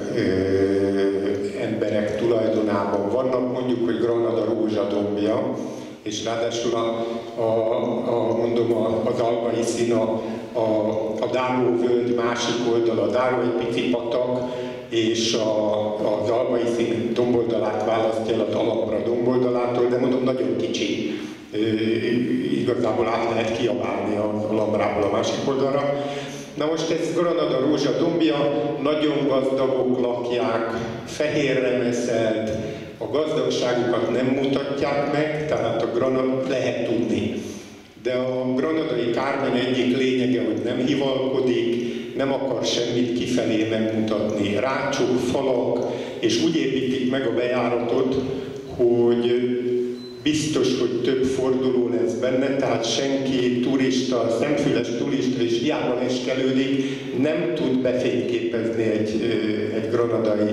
emberek tulajdonában vannak, mondjuk, hogy Granada rózsadombja, és ráadásul a, a, a, mondom, az Albaicín, a, a, a Dáró völgy másik oldala, a Dáró egy pici patak, és a, az Albaicín domboldalát választja el az Alhambra domboldalától, de mondom, nagyon kicsi. E, igazából át lehet kiabálni az Alhambrából a másik oldalra. Na most ez Granada rózsadombja, nagyon gazdagok lakják, fehérre meszelt, a gazdagságukat nem mutatják meg, tehát a Granada lehet tudni. De a granadai Carmen egyik lényege, hogy nem hivalkodik, nem akar semmit kifelé megmutatni. Rácsok, falak, és úgy építik meg a bejáratot, hogy biztos, hogy több forduló lesz benne, tehát senki turista, szemfüles turista is hiába leskelődik, nem tud befényképezni egy, egy granadai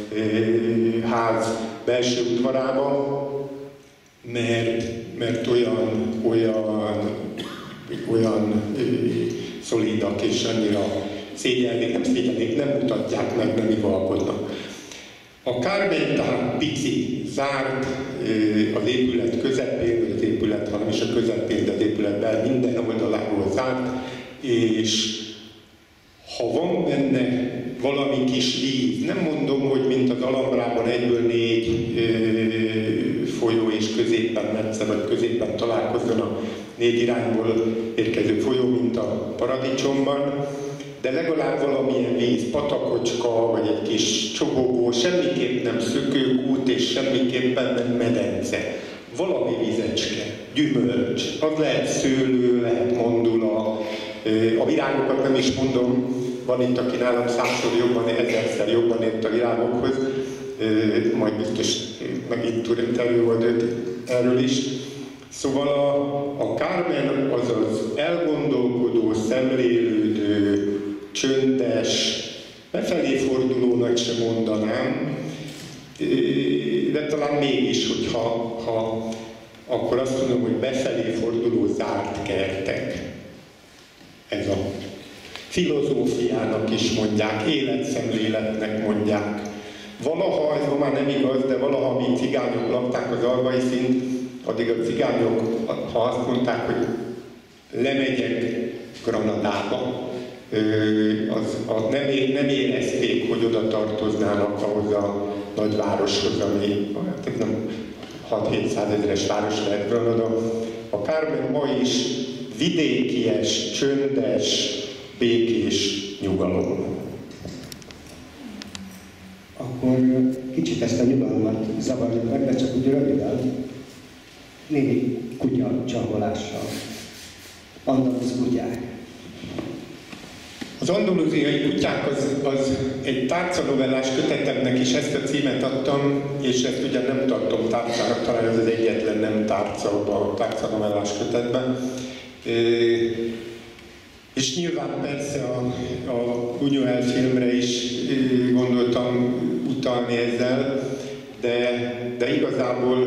ház belső udvarába, mert, mert olyan, olyan, olyan szolidak és annyira szégyelnék, nem szégyelnék, nem mutatják meg, nem hivalkodnak. A Carmen tehát pici, zárt, az épület közepén, vagy az épület, hanem is a közepén, de az épületben minden oldaláról zárt, és ha van benne valami kis víz, nem mondom, hogy mint az Alhambrában egyből négy ö, folyó és középen metsze, vagy középen találkozzon a négy irányból érkező folyó, mint a paradicsomban, de legalább valamilyen víz, patakocska, vagy egy kis csobogó, semmiképp nem szökőkút, és semmiképpen nem medence. Valami vizecske, gyümölcs, az lehet szőlő, lehet mandula, a virágokat nem is mondom, van itt, aki nálam százszor jobban, ezerszer jobban ért a virágokhoz, majd biztos megint tud előadni erről is. Szóval a, a Carmen az az elgondolkodó, szemlélődő, csöndes, befelé fordulónak sem mondanám, de talán mégis, hogyha ha, akkor azt mondom, hogy befelé forduló zárt kertek. Ez a filozófiának is mondják, életszemléletnek mondják. Valaha, ez már nem igaz, de valaha, mint cigányok lakták az Albaicínt, addig a cigányok, ha azt mondták, hogy lemegyek Granadába, az, az nem, nem érezték, hogy oda tartoznának ahhoz a nagyvároshoz, ami hát nem hat-hétszázezeres város lehet Granada. A Carmen ma is vidékies, csöndes, békés nyugalom. Akkor kicsit ezt a nyugalmat zavarjuk meg, de csak úgy röviden. Némi kutya csaholással. Andalusz kutyák. Az andalúziai kutyák az, az egy tárcanovellás kötetemnek is ezt a címet adtam, és ezt ugye nem tartom tárcának, talán ez az egyetlen nem tárca a tárcanovellás kötetben. És nyilván persze a, a Buñuel filmre is gondoltam utalni ezzel, de, de igazából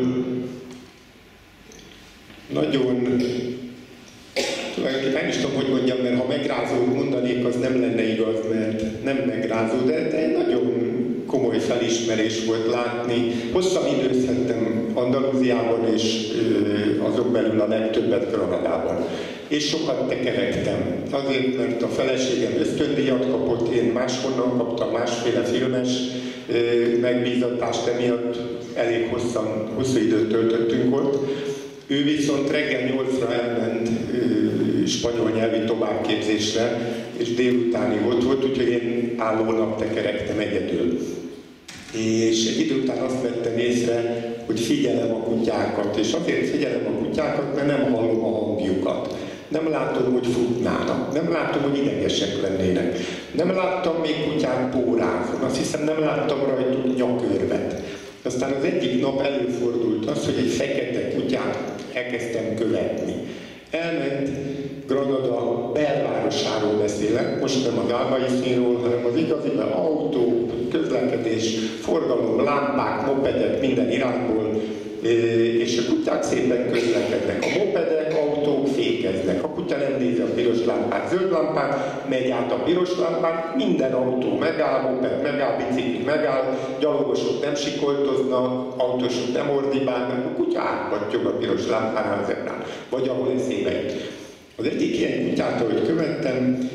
nagyon, tulajdonképpen nem is tudom, hogy mondjam, mert ha megrázó mondanék, az nem lenne igaz, mert nem megrázó, de, de egy nagyon komoly felismerés volt látni. Hosszan időzhettem Andalúziában, és azok belül a legtöbbet Granadában. És sokat tekerektem. Azért, mert a feleségem ösztöndíjat kapott, én máshonnan kaptam másféle filmes megbízatást, emiatt elég hosszan, hosszú időt töltöttünk ott. Ő viszont reggel nyolcra elment ö, spanyol nyelvi továbbképzésre, és délutánig ott volt, úgyhogy én állónap tekerektem egyedül. És egy idő után azt vettem észre, hogy figyelem a kutyákat, és azért figyelem a kutyákat, mert nem hallom a hangjukat. Nem látom, hogy futnának, nem látom, hogy idegesek lennének. Nem láttam még kutyát pórázon, azt hiszem nem láttam rajtuk nyakörvet. Aztán az egyik nap előfordult az, hogy egy fekete kutyát elkezdtem követni. Elment Granada belvárosáról beszélek, most nem a Gálvai-színról, hanem az igazi autó, közlekedés, forgalom, lámpák, mopedek minden irányból, és a kutyák szépen közlekednek. A mopedek, autók fékeznek. A kutya nem nézi a piros lámpát, zöld lámpát, megy át a piros lámpát, minden autó megáll, moped megáll, bicikli megáll, gyalogosok nem sikoltoznak, autósok nem ordibálnak, a kutya átpattyog a piros lámpánál az ebrán, vagy ahol eszébe jut. Az egyik ilyen kutyát, ahogy követtem,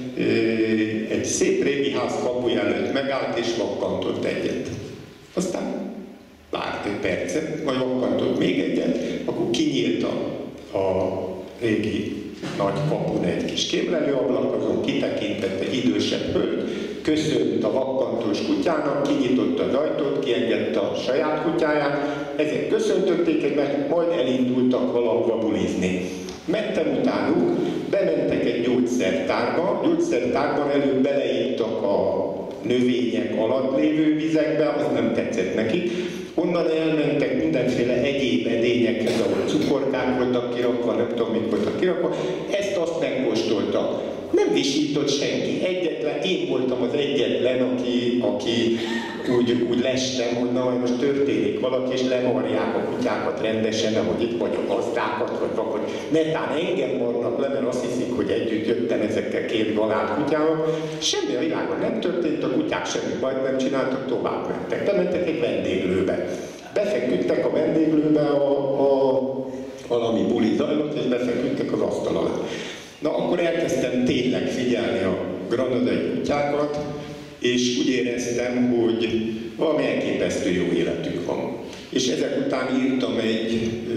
egy szép régi ház kapuja előtt megállt és vakkantott egyet. Aztán várt egy percet, majd vakkantott még egyet, akkor kinyílt a, a régi nagy kapun egy kis kémlelőablak, azon kitekintett egy idősebb hölgy, köszönt a vakkantós kutyának, kinyitotta az ajtót, kiengedte a saját kutyáját, ezek köszöntötték egymást, majd elindultak valahova bulizni. Mentem utánuk, bementek egy gyógyszertárba, gyógyszertárban előbb beleittak a növények alatt lévő vizekbe, az nem tetszett nekik. Onnan elmentek mindenféle egyéb edényekhez, ahol cukorkák voltak kirakva, nem tudom, mik voltak kirakva, ezt-azt megkóstoltak. Nem visított senki, egyetlen, én voltam az egyetlen, aki, aki úgy, úgy lestem, hogy na, most történik valaki, és lemarják a kutyákat rendesen, ahogy itt vagy a gazdákat, vagy akkor netán engem marnak le, mert azt hiszik, hogy együtt jöttem ezekkel két galált kutyával. Semmi a világon nem történt, a kutyák semmi bajt nem csináltak, tovább mentek. Bementek egy vendéglőbe. Befeküdtek a vendéglőbe, a, a, valami buli zajlott, és befeküdtek az asztal alá. Na, akkor elkezdtem tényleg figyelni a granadai kutyákat, és úgy éreztem, hogy valami elképesztő jó életük van. És ezek után írtam egy ö,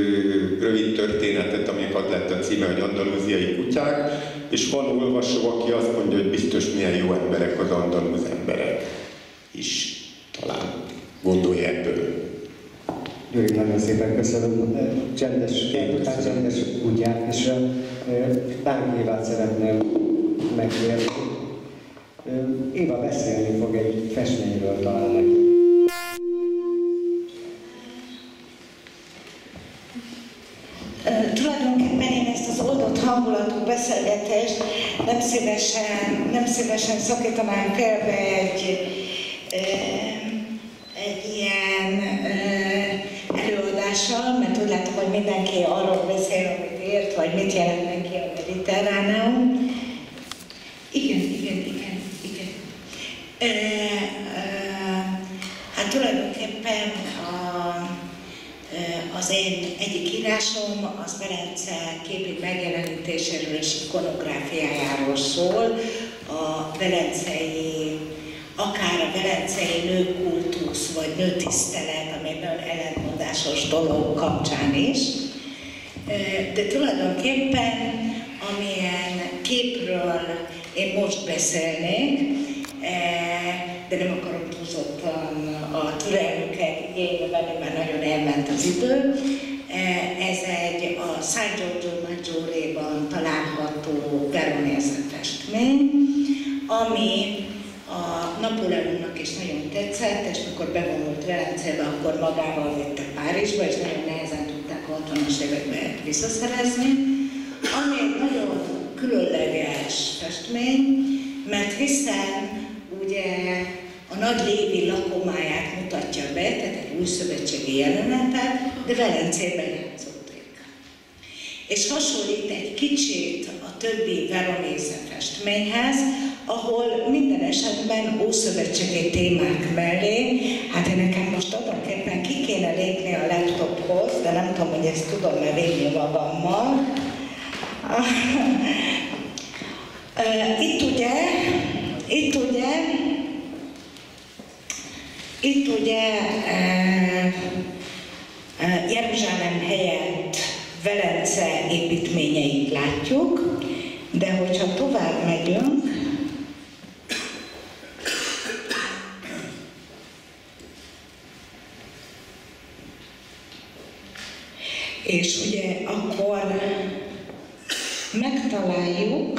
rövid történetet, aminek az lett a címe, hogy andalúziai kutyák, és van olvasó, aki azt mondja, hogy biztos milyen jó emberek az andalúz emberek is. Talán gondolja ebből. Gyuri, nagyon szépen köszönöm. Csendes, után csendes kutyák, és Bánk Évát szeretném megkérni. Éva beszélni fog egy festményről talán nekünk. Uh, tulajdonképpen én ezt az oldott hangulatú beszélgetést nem szívesen, nem szívesen szakítanám félbe egy, uh, egy ilyen uh, előadással, mert úgy látom, hogy mindenki arról beszél, amit ért, vagy mit jelent neki a Mediterráneum. Igen, igen, igen, igen. Uh, uh, hát tulajdonképpen a az én egyik írásom az Velence képi megjelenítéséről és ikonográfiájáról szól, a velencei, akár a velencei nőkultusz vagy nőtisztelet, ami egy nagyon ellentmondásos dolog kapcsán is. De tulajdonképpen, amilyen képről én most beszélnék, de nem akarom túlzottan a türelmüket igénybe venni, mert nagyon elment az idő. Ez egy a San Giorgio Maggiore-ban található veronese festmény, ami a Napóleonnak is nagyon tetszett, és mikor bevonult Velencébe, akkor magával vitte Párizsba, és nagyon nehezen tudták a hatvanas években visszaszerezni. Ami egy nagyon különleges festmény, mert hiszen ugye a nagy lévi lakomáját mutatja be, tehát egy új szövetségi jelenetet, de Velencében játszotték. És hasonlít egy kicsit a többi veronese festményhez, ahol minden esetben ószövetségi témák mellé, hát én nekem most tulajdonképpen ki kéne lépni a laptophoz, de nem tudom, hogy ezt tudom-e vinni magammal. Itt ugye, itt ugye, itt ugye e, e, Jeruzsálem helyett Velence építményeit látjuk, de hogyha tovább megyünk, és ugye akkor megtaláljuk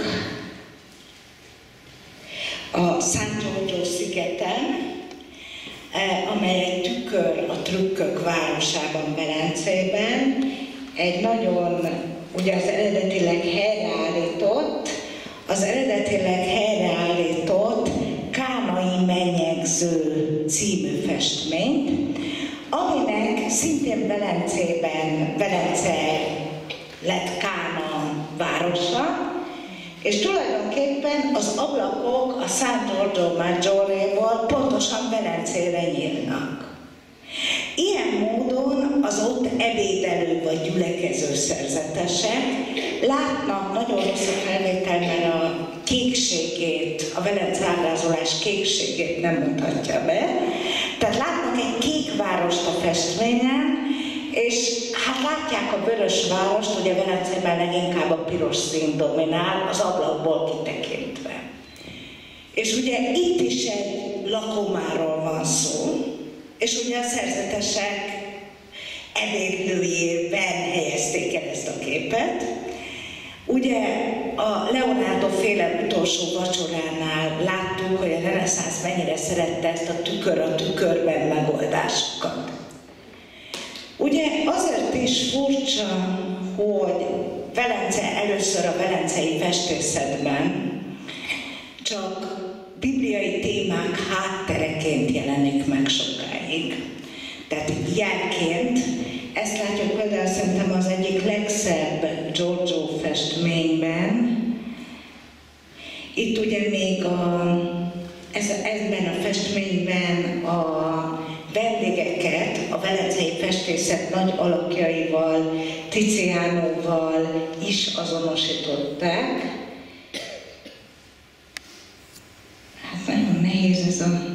a San Giorgio szigeten, amely egy tükör a trükkök városában, Velencében, egy nagyon, ugye az eredetileg helyreállított, az eredetileg helyreállított Kánai Menyegző című festményt, aminek szintén Velencében, Velence lett Kána városa, és tulajdonképpen az ablakok a San Giorgio Maggiore-ból pontosan Velencére nyílnak. Ilyen módon az ott ebédelő vagy gyülekező szerzetesek látnak, nagyon rossz a felvétel, mert a kékségét, a Velence ábrázolás kékségét nem mutatja be. Tehát látnak egy kék várost a festményen, és hát látják a vörös várost, ugye Velencében leginkább a piros szín dominál, az ablakból kitekintve. És ugye itt is egy lakomáról van szó, és ugye a szerzetesek ebédlőjében helyezték el ezt a képet. Ugye a Leonardo féle utolsó vacsoránál láttuk, hogy a reneszánsz mennyire szerette ezt a tükör a tükörben megoldásokat. Ugye azért is furcsa, hogy Velence először a velencei festészetben csak bibliai témák háttereként jelenik meg sokáig. Tehát jelként, ezt látjuk például szerintem az egyik legszebb Giorgio festményben. Itt ugye még a, ez, ebben a festményben a vendégeket a velencei festészet nagy alakjaival, Tizianoval is azonosították. Hát nagyon nehéz ez a...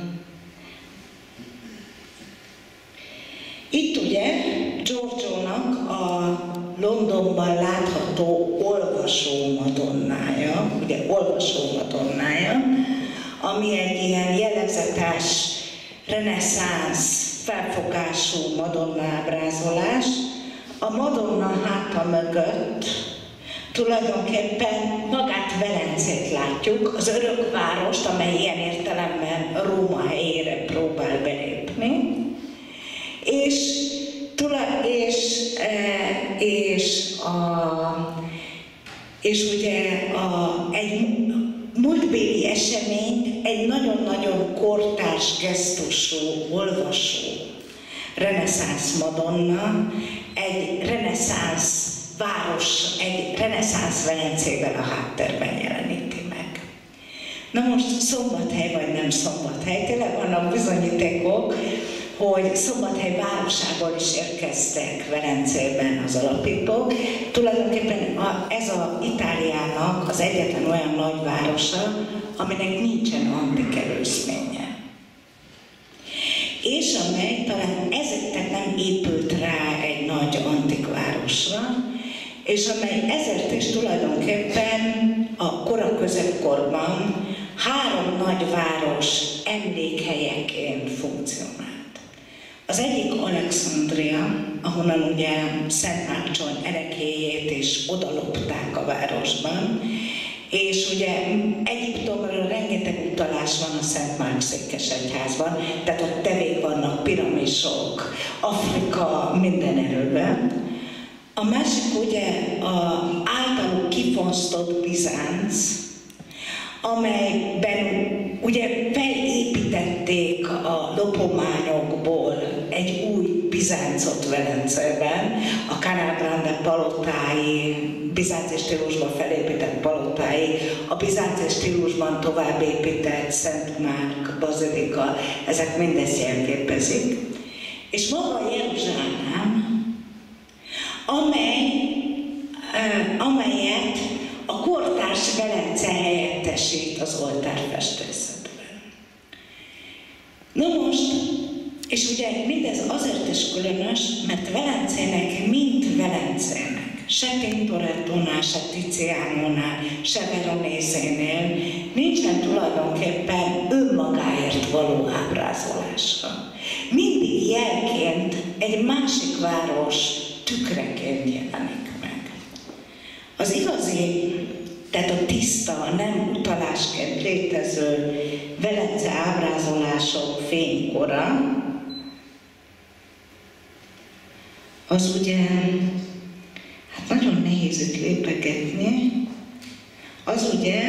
Itt ugye Giorgionak a Londonban látható olvasó madonnája, ugye olvasó madonnája, ami egy ilyen jellegzetes reneszánsz felfogású madonna ábrázolás. A madonna háta mögött tulajdonképpen magát Velencét látjuk, az örök várost, amely ilyen értelemben Róma helyére próbál belépni, és, és, és, a, és ugye a, egy múltbéli eseményt egy nagyon-nagyon kortárs gesztusú, olvasó reneszánsz madonna, egy reneszánsz város, egy reneszánsz Velencével a háttérben jeleníti meg. Na most Szombathely vagy nem Szombathely, tényleg vannak bizonyítékok, hogy Szombathely városából is érkeztek Velencében az alapítók. Tulajdonképpen a, ez a Itáliának az egyetlen olyan nagy városa, aminek nincsen antik előzménye. És amely talán ezért nem épült rá egy nagy antik városra, és amely ezért is tulajdonképpen a kora középkorban három nagy város emlékhelyeként funkcionált. Az egyik Alexandria, ahonnan ugye Szent Márton erekélyét is odalopták a városban, és ugye Egyiptomról rengeteg utalás van a Szent Márk székesegyházban, tehát ott tevék vannak piramisok, Afrika minden erőben. A másik ugye a általuk kifosztott Bizánc, amelyben ugye felépítették a lopományokból egy új Bizáncot Velencében, a Canal Grande palotái, bizánci stílusban felépített palotái, a bizánci stílusban tovább épített Szent Márk bazilika, ezek mindezt jelképezik. És maga Jeruzsálem, amely, amelyet a kortárs Velence helyettesít az oltárfestészetben. Na most, és ugye mindez azért is különös, mert Velencének, mint Velencének, se Tintorettónál, se Tizianónál, se Veronézénél nincsen tulajdonképpen önmagáért való ábrázolása. Mindig jelként egy másik város tükreként jelenik meg. Az igazi tiszta, nem utalásként létező Velence ábrázolások fénykora, az ugye, hát nagyon nehéz itt lépegetni, az ugye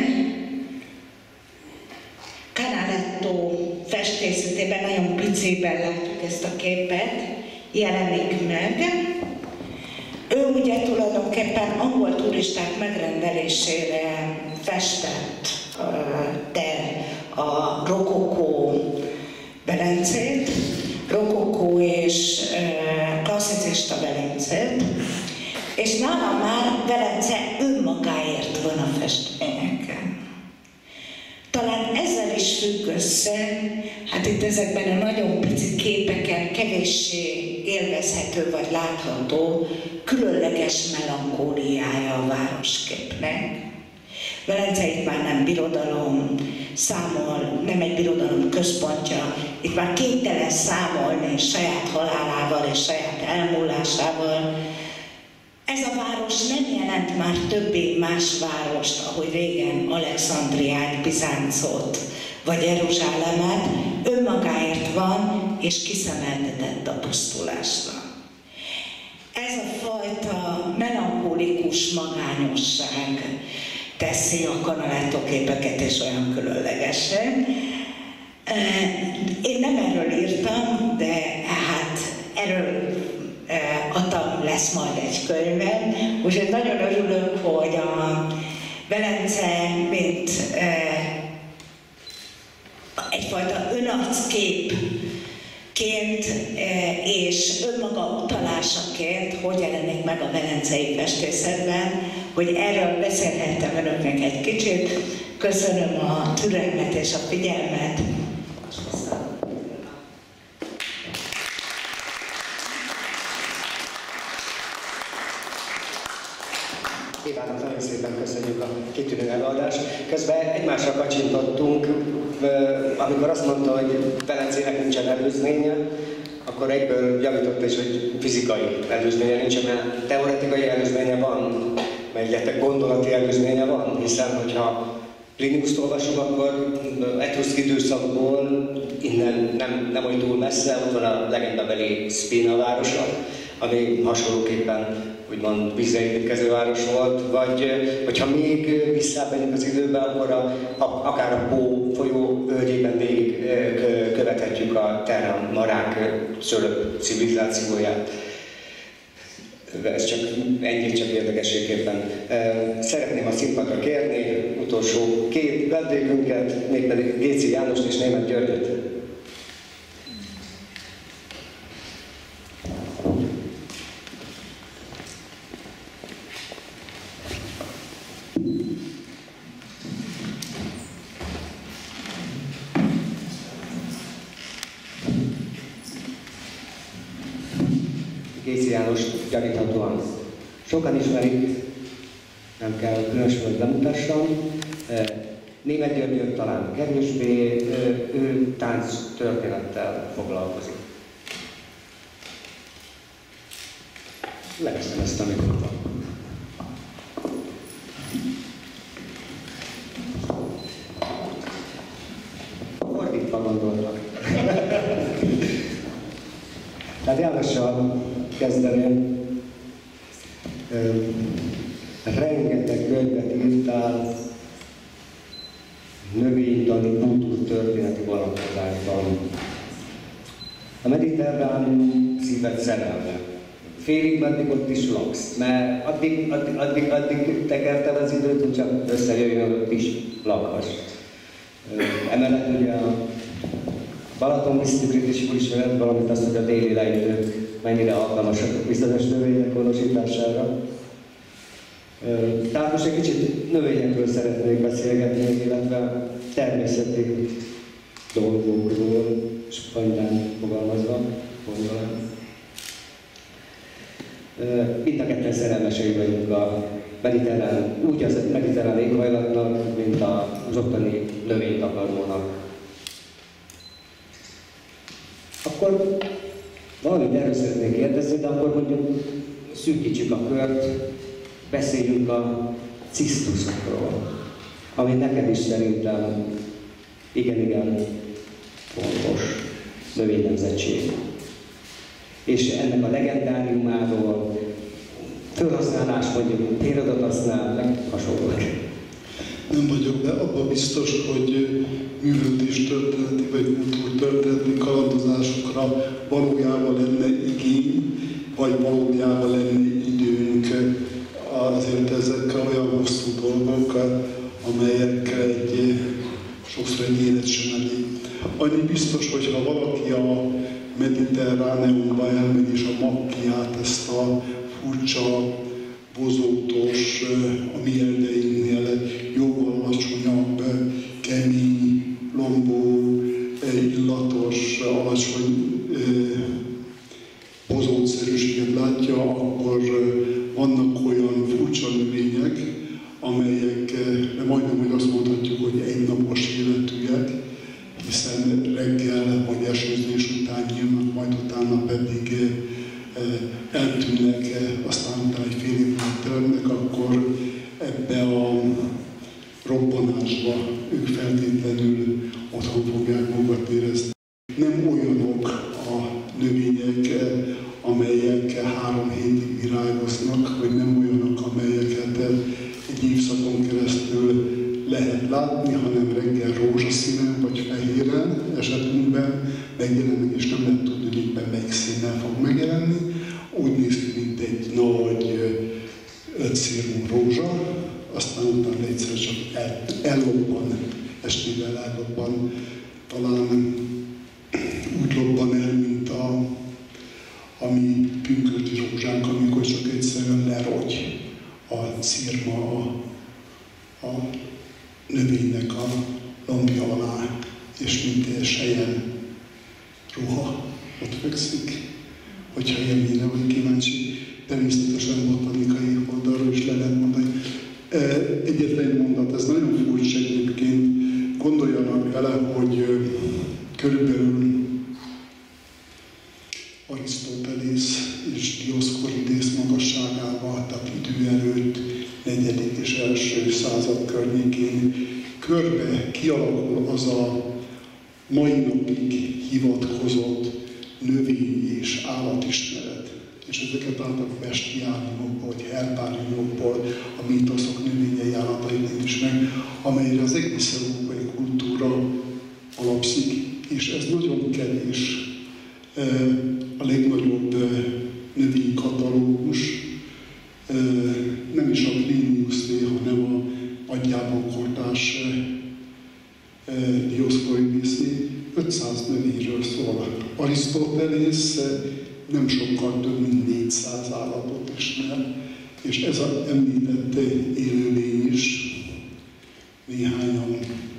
Canaletto festészetében, nagyon piciben látjuk ezt a képet, jelenik meg. Ő ugye tulajdonképpen angol turisták megrendelésére festett de a rokokó Velencét, rokokó és klasszicista Velencét, és nálam már Velence önmagáért van a festményeken. Talán ezzel is függ össze, hát itt ezekben a nagyon pici képeken kevéssé élvezhető vagy látható különleges melankóliája a városképnek. Velence itt már nem birodalom számol, nem egy birodalom központja, itt már kénytelen számolni saját halálával és saját elmúlásával. Ez a város nem jelent már többé más várost, ahogy régen Alexandriát, Bizáncot vagy Jeruzsálemet, önmagáért van és kiszemeltetett a pusztulásra. Ez a fajta melankólikus magányosság teszi a Canaletto képeket és olyan különlegesen. Én nem erről írtam, de hát erről adtam, lesz majd egy könyvem, úgyhogy nagyon örülök, hogy a Velence, mint egyfajta önarcképként és önmaga utalásaként hogy jelenik meg a velencei festészetben, hogy erről beszélhettem önöknek egy kicsit. Köszönöm a türelmet és a figyelmet. Kívánok, nagyon szépen köszönjük a kitűnő előadást. Közben egymásra kacsintottunk, amikor azt mondta, hogy Velencének nincsen előzménye, akkor egyből javított is, hogy fizikai előzménye nincsen, mert teoretikai előzménye van, meg gondolati előzménye van, hiszen hogyha Pliniust olvasunk, akkor etruszk időszakból innen nem, nem olyan túl messze, ott van a legendabeli Spina városa, ami hasonlóképpen úgymond vízre építkező város volt, vagy hogyha még visszamegyünk az időben, akkor a, a, akár a Pó folyó völgyében végig követhetjük a terra marák szőlők civilizációját. Ez csak ennyit, csak érdekességképpen. Szeretném a színpadra kérni utolsó két vendégünket, mégpedig Géci Jánost és Németh Györgyöt. Géci János gyaníthatóan sokan ismerik, nem kell különösen, hogy bemutassam. Németh Györgyöt talán kevésbé, ő tánc történettel foglalkozik. Leveszem ezt a mikrofont. Fordítva gondoltak. Tehát Jánossal kezdeném. Rengeteg könyvet írtál növénytani, kultúrtörténeti vonatkozásban. A mediterrán szíved szerelme. Félig meddig ott is laksz, mert addig, addig, addig, addig tekerted az időt, hogy csak összejöjjön, ott is lakhass. Emellett ugye a Balaton-Misztikrit is jól ismered, valamint azt, hogy a déli lejtők mennyire alkalmasak bizonyos növények honosítására. Tehát most egy kicsit növényekről szeretnék beszélgetni, illetve természeti dolgokról, spanyolán fogalmazva, gondolom. Mind a ketten szerelmesei vagyunk a mediterrán, úgy az mediterrán éghajlatnak, mint az ottani növénytakarónak. Akkor valamit erről szeretnék kérdezni, de akkor mondjuk szűkítsük a kört, beszéljünk a cisztusokról. ami nekem is szerintem igen-igen fontos növénynemzetség. És ennek a legendáriumáról, felhasználás mondjuk, téradat használ, meg hasonlók. Nem vagyok be abban biztos, hogy művelődéstörténeti vagy kultúrtörténeti kalandozásokra valójában lenne igény, vagy valójában lenne időnk. Azért ezek olyan hosszú dolgok, amelyekkel egy, sokszor egy élet sem elég. Annyi biztos, hogy ha valaki a Mediterráneumba elmegy és a Makkiát, ezt a furcsa, bozótos, a mi eldeinknél jóval alacsonyabb, kemény, lombó, illatos, alacsony bozótszerűséget látja, akkor vannak olyan furcsa növények, amelyek majdnem, hogy azt mondhatjuk, hogy egynapos életűek, hiszen reggel vagy esőzés után nyílnak, majd utána pedig eltűnnek, aztán utána egy fél év törnek, akkor ebbe a robbanásba ők feltétlenül otthon fogják magukat érezni. Nem olyanok a növények, amelyek három hétig virágoznak, vagy nem olyanok, amelyeket egy évszakon keresztül lehet látni, hanem reggel rózsaszínen vagy fehéren esetünkben megjelennek, és nem lehet tudni, hogy éppen melyik színnel fog megjelenni. Úgy néz ki, mint egy nagy ötszírmú rózsa, aztán utána egyszer csak el, ellobban, estével ellobban, talán úgy lobban el, mint a, a mi pünkösdi rózsánk, amikor csak egyszerűen lerogy a szírma a, a növénynek a lombja alá, és mint teljes helyen ruha ott fekszik. Hogyha élményre vagy kíváncsi, természetesen botanikai oldalról is le lehet mondani. Egyetlen egy mondat, ez nagyon furcsa egyébként, gondoljanak vele, hogy körülbelül Arisztotelész és Dioszkorides magasságában, tehát idő előtt negyedik és első század környékén körbe kialakul az a mai napig hivatkozott növény- és állatismeret. És ezeket álltak bestiáriumokból, vagy herbáriumokból, a mítoszok növényei állatait is meg, amelyre az egész európai kultúra alapszik, és ez nagyon kevés. A legnagyobb növénykatalógus nem is a Pliniusé, hanem a nagyjában kortárs Dioszkoridészé ötszáz növényről szól. Arisztotelész nem sokkal több mint négyszáz állatot ismer, és ez az említett élőlény is néhányan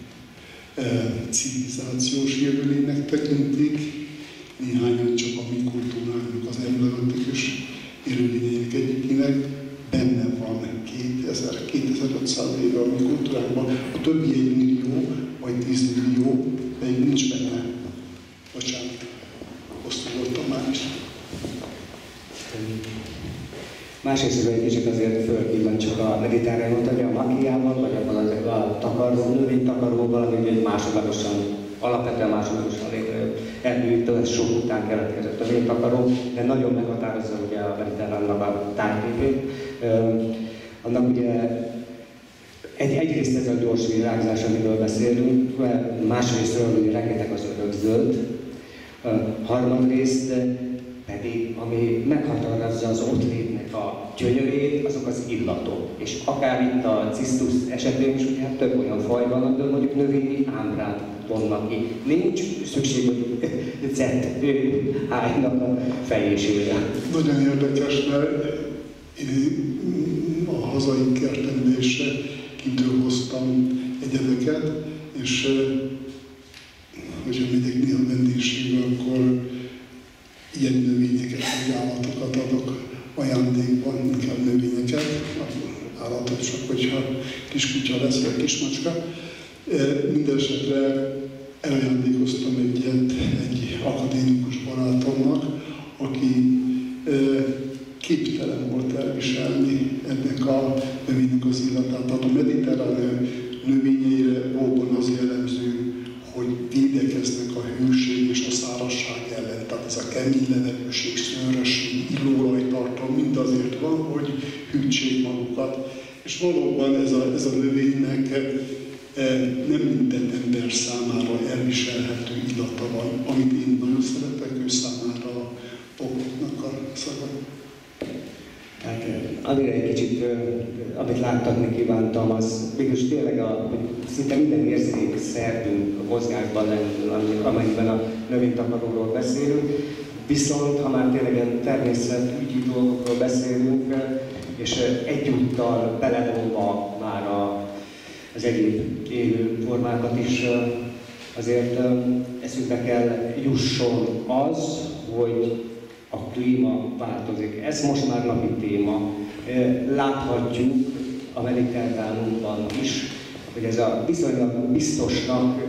civilizációs élőlénynek tekintik, néhányan csak a mi kultúránknak az emblematikus élőlényeinek egyikének, benne van kétezer-kétezer-ötszáz éve a mi kultúránkban, a többi egy millió vagy tíz millió, de így nincs benne. Bocsánat, osztulottam már is. Másrészt a kicsit azért fölhívnak csak a mediterránumot, hogy a makiában, vagy abban az a takaró, növénytakaróval, ami egy másodlagosan, alapvetően másodlagosan létrejött erdőtől, sok után keletkezett a növénytakaró, de nagyon meghatározza ugye a mediterránumnak a tárképét. Annak ugye egy, egyrészt ez a gyors virágzás, amiről beszélünk, másrésztről ugye rengeteg az örökzöld, harmadrészt pedig, ami meghatározza az ott létnek a gyönyörét, azok az illatok. És akár itt a cisztus esetén is, ugye hát több olyan faj van, amiből mondjuk növényi ámbrát vonnak ki. Nincs szükség, hogy zett állnak a fejésére. Nagyon érdekes, mert én a hazai kertembe is kintről hoztam egyedeket, és hogyha megyek néha vendégségbe, akkor ilyen növényeket, vagy állatokat adok ajándékban, inkább növényeket, állatot csak, hogyha kiskutya lesz, vagy kismacska. Mindenesetre elajándékoztam egyet egy akadémikus barátomnak, aki képtelen volt elviselni ennek a növénynek az illatát. Tehát a mediterrán növényeire valóban az jellemző, hogy védekeznek a hőség és a szárazság ellen. Tehát ez a kemény levelőség, szőrösség, illóolajtartalom mind azért van, hogy hűtsék magukat. És valóban ez a, ez a növénynek nem minden ember számára elviselhető illata van, amit én nagyon szeretek, ő számára a pokoknak a szaga. Hát, amire egy kicsit, amit láttatni kívántam, az mégis tényleg a, hogy szinte minden érzék szervünk a mozgásban lendül, amelyben a növénytakaróról beszélünk. Viszont, ha már tényleg természetügyi dolgokról beszélünk, és egyúttal belevonva már a, az egyéb élő formákat is, azért eszünkbe kell jusson az, hogy a klíma változik. Ez most már napi téma. Láthatjuk a Mediterránumban is, hogy ez a viszonylag biztosnak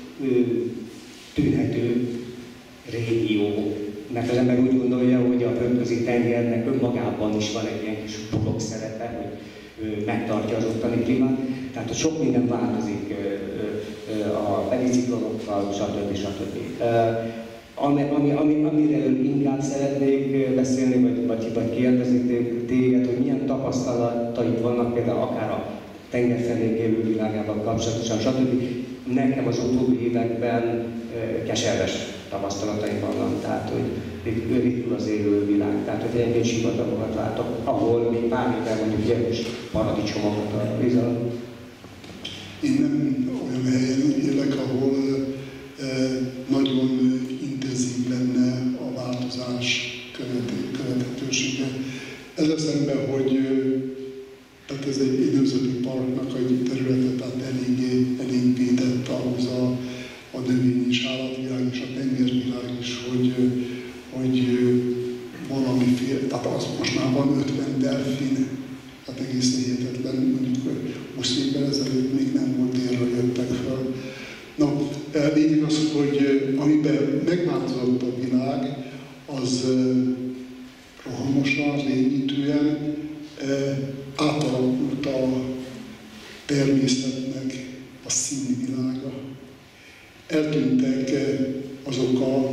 tűnhető régió, mert az ember úgy gondolja, hogy a Földközi tengernek önmagában is van egy ilyen kis burok szerepe, hogy megtartja az ottani klímát. Tehát, hogy sok minden változik a pediciklonokkal, stb. stb. Ami, ami, ami, amiről inkább szeretnék beszélni, vagy, vagy, vagy kérdezni téged, hogy milyen tapasztalataid vannak például akár a tengerfenék élő világával kapcsolatosan, stb. Nekem az utóbbi években keserves tapasztalataim vannak, tehát hogy ritkul az élő világ, tehát hogy ilyen sivatagokat látok, ahol még pár évvel mondjuk ilyen kis paradicsomokat a vízzel. Én nem olyan helyen élek, ahol eh, nagyon intenzív lenne a változás követhetősége. Ez eszembe, hogy tehát ez egy, egy nemzeti parknak egy területe, tehát elég, elég védett ahhoz a, a növény és állatvilág és a tengervilág is, hogy, hogy valamiféle, tehát az most már van ötven delfin, tehát egészen hihetetlen, mondjuk húsz évvel ezelőtt még nem volt délről jöttek fel. Na, lényeg az, hogy amiben megváltozott a világ, az rohamosan, rémítően átalakult a természetnek a színvilága. Eltűntek azok a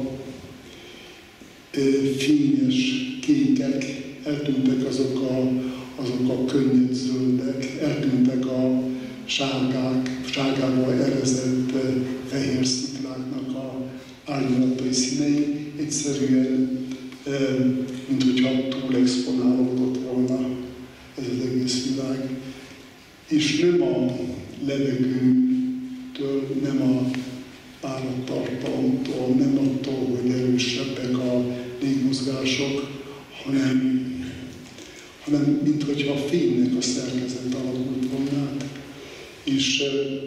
fényes kékek, eltűntek azok a, azok a könnyed zöldek, eltűntek a sárgák, sárgával erezett fehér szikláknak a árnyalatai színei. Egyszerűen, mint hogyha túl exponálódott volna ez az egész világ. És nem a levegőtől, nem a páratartalomtól, nem attól, hogy erősebbek a légmozgások, hanem, hanem minthogyha a fénynek a szerkezet alakult volna. És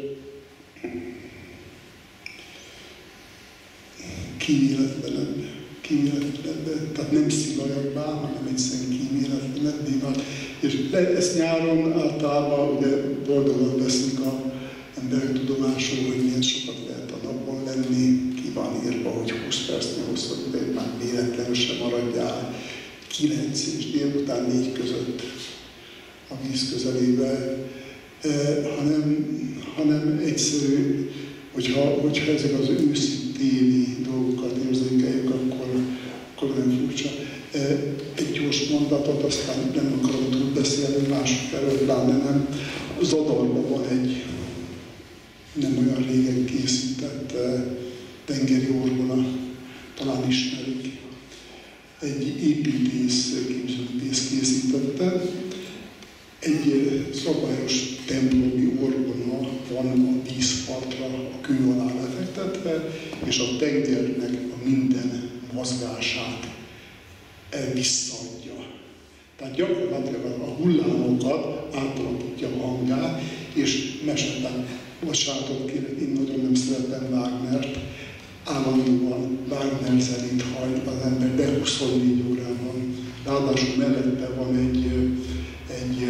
kíméletlenebb, kíméletlenebb, tehát nem szilajabbá, hanem egyszerűen kíméletlenebbé vált. És ezt nyáron általában ugye boldogan veszik az emberek tudomásul, hogy milyen sokat lehet a napon lenni, ki van írva, hogy húsz percnél hosszabb ideig már véletlenül sem maradjál, kilenc és délután négy között a víz közelébe, eh, hanem, hanem egyszerű, hogyha, hogyha ezek az őszi téli dolgokat érzékeljük, akkor, akkor nem furcsa. Egy gyors mondatot, aztán nem akarom túl beszélni mások előtt, pláne nem. Zadarban van egy nem olyan régen készített tengeri orgona, talán ismerik. Egy építész, képzőépítész készítette. Egy szabályos templomi orgona van a vízpartra, a kő alá lefektetve, és a tengernek a minden mozgását visszaadja. Tehát gyakorlatilag a hullámokat átalakítja a hangát, és mesetben, bocsánatot kérek, én nagyon nem szeretem Wagnert, állandóan Wagner zenét hall az ember, de huszonnégy órában. Ráadásul mellette van egy, egy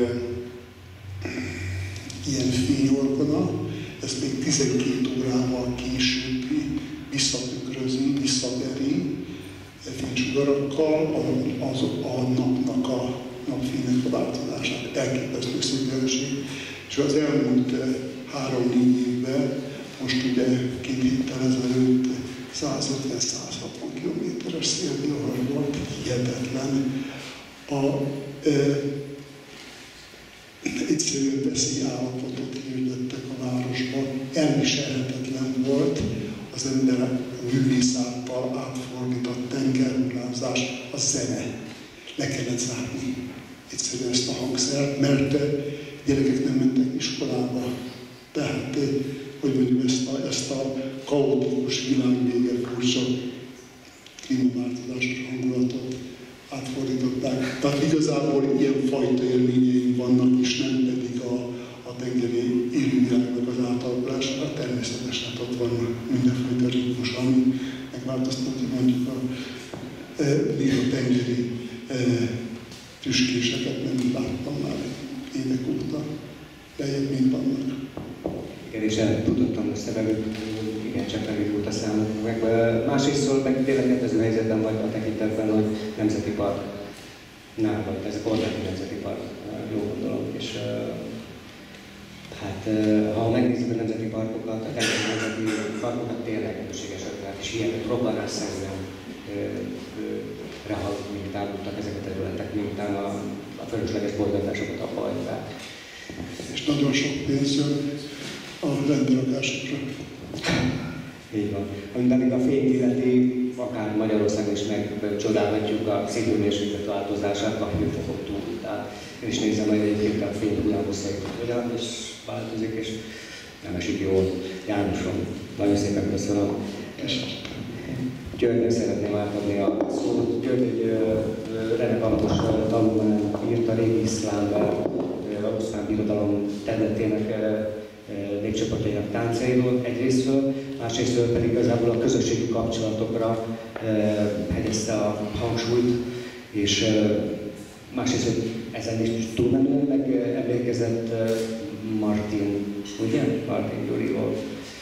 ilyen fényorgona, ez még tizenkét órával később visszatükrözi, visszaveri fénysugarakkal az, a napnak a napfénynek a változását. Elképesztő színűség. És az elmúlt három-négy évben, most ugye két héttel ezelőtt százötven-százhatvan kilométeres szélvihar volt, hihetetlen. A, e, egyszerűen veszi állapotot hirdettek a városban, elviselhetetlen volt az emberek művész által átfordított tengerhullázás, a zene. Le kellett zárni egyszerűen ezt a hangszert, mert gyerekek nem mentek iskolába. Tehát, hogy mondjuk ezt a, ezt a kaotikus világvége furcsa klímaváltozásos hangulatot átfordították. Tehát igazából ilyen fajta élményeim vannak, és nem pedig a, a tengeri élővilágnak az átalakulása. Természetesen hát ott van mindenfajta ritmus, ami megváltoztatja mondjuk a, a, a tengeri e, tüskéseket, nem láttam már évek óta, lejjebb mint vannak. Igen, és eltudottam összevelők, igen, csak elindult a számok meg. Másrészt meg tényleg kedvező helyzetben vagy a tekintetben, hogy nemzeti park, nem vagy, ez a Korláti Nemzeti Park, jól gondolom. És hát ha megnézzük a nemzeti parkokat, a tengeri nemzeti parkokat tényleg erőségesek, tehát és hihetetlen robbanásszerűen rehabilitálódtak ezek a területek, miután a, a fölösleges bolygatásokat abba hagyták. És nagyon sok pénz jön a rendberakásokra. Így van. Amit pedig a fény illeti, akár Magyarországon is megcsodálhatjuk a szélhőmérséklet változását, a hőfokok túl. Tehát én is nézem, hogy egyébként a fény ugyan hosszait hogyan is változik, és nem esik jól. Jánosom, nagyon szépen köszönöm. Györgynek szeretném átadni a szót. György egy relevanciós tanulmány írt a régi iszlám, a oszmán birodalom területének népcsoportjainak táncairól egyrésztről, másrésztről pedig igazából a közösségi kapcsolatokra hegyezte a hangsúlyt, és másrészt ezen is túlmenően meg emlékezett Martin, ugye? Martin Gyuriról.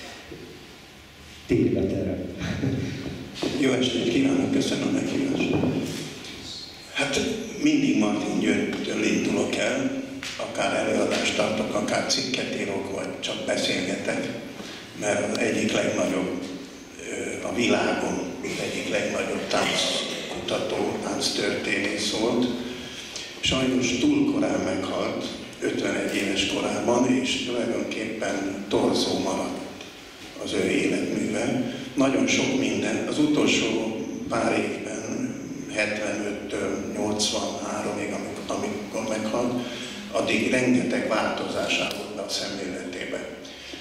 Tényleg erre. Jó estét kívánok, köszönöm a meghívást. Hát mindig Martin Györgytől indulok el, akár előadást tartok, akár cikket írok, vagy csak beszélgetek, mert az egyik legnagyobb a világon, az egyik legnagyobb tánckutató, tánctörténész volt. Sajnos túl korán meghalt, ötvenegy éves korában, és tulajdonképpen torzó maradt az ő életműve. Nagyon sok minden, az utolsó pár évben, hetvenöttől nyolcvanháromig, amikor meghalt, addig rengeteg változás állott be a szemléletébe.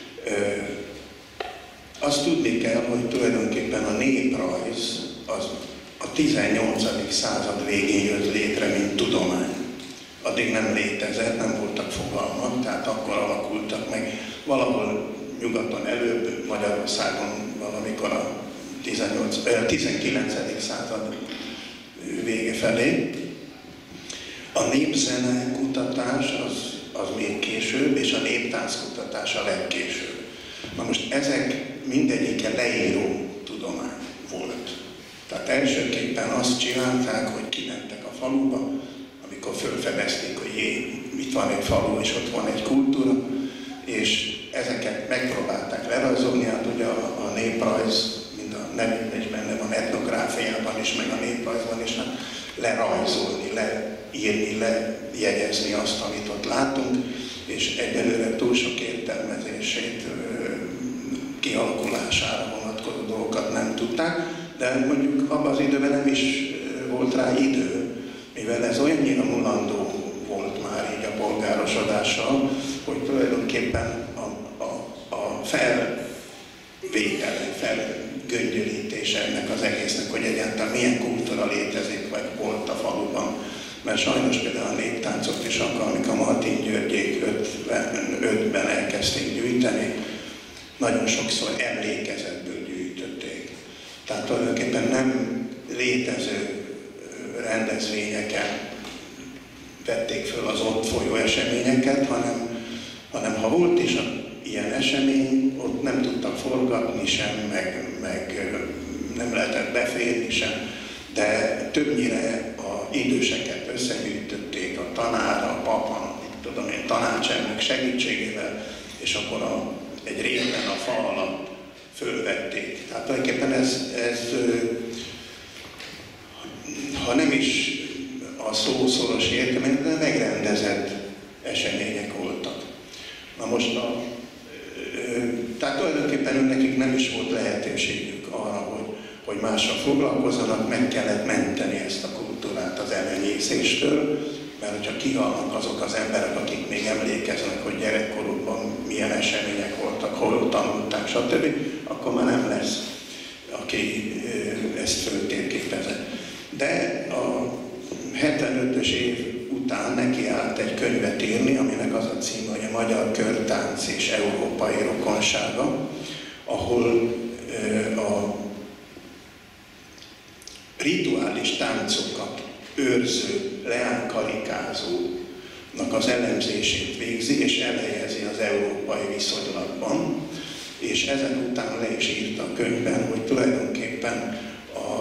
Azt tudni kell, hogy tulajdonképpen a néprajz az a tizennyolcadik század végén jött létre, mint tudomány. Addig nem létezett, nem voltak fogalmak, tehát akkor alakultak meg. Valahol nyugaton előbb, Magyarországon valamikor a tizenkilencedik század vége felé. A népzene kutatás az, az még később, és a néptánc kutatás a legkésőbb. Na most ezek mindegyike leíró tudomány volt. Tehát elsőképpen azt csinálták, hogy kimentek a faluba, amikor fölfedezték, hogy jé, itt van egy falu, és ott van egy kultúra, és ezeket megpróbálták lerajzolni, hát ugye a, a néprajz, mind a nevében is benne van, etnográfiában is, meg a néprajzban is, hát lerajzolni, leírni, lejegyezni azt, amit ott látunk, és egyelőre túl sok értelmezését, kialakulására vonatkozó dolgokat nem tudták, de mondjuk abban az időben nem is volt rá idő, mivel ez olyannyira mulandó volt már így a polgárosodással, hogy tulajdonképpen a, a, a felvétele, felgöngyölítése ennek az egésznek, hogy egyáltalán milyen kultúra létezik, vagy volt a faluban. Mert sajnos például a néptáncot is akkor, amikor Martin Györgyék ötvenötben elkezdték gyűjteni, nagyon sokszor emlékezetből gyűjtötték. Tehát tulajdonképpen nem létező rendezvényeken vették föl az ott folyó eseményeket, hanem, hanem ha volt is ilyen esemény, ott nem tudtak forgatni sem, meg, meg nem lehetett beférni sem, de többnyire az időseket összegyűjtötték a tanár, a papa, tudom én, tanácselnök segítségével, és és akkor a, egy réten a fa alatt fölvették. Tehát tulajdonképpen ez, ez ha nem is a szó szoros értelmében, de megrendezett események voltak. Na most a, tehát tulajdonképpen nekik nem is volt lehetőségük arra, hogy, hogy mással foglalkozzanak, meg kellett menteni ezt a kultúrát az elenyészéstől, mert hogyha kihalnak azok az emberek, akik még emlékeznek, hogy gyerekkorukban milyen események voltak, hol tanulták, stb., akkor már nem lesz, aki ezt föltérképezett. De a hetvenötös év után nekiállt egy könyvet írni, aminek az a címe, hogy a Magyar Körtánc és Európai Rokonsága, ahol a rituális táncokat őrző, leánkarikázónak az elemzését végzi, és elhelyezi az európai viszonylatban, és ezek után le is írta a könyvben, hogy tulajdonképpen a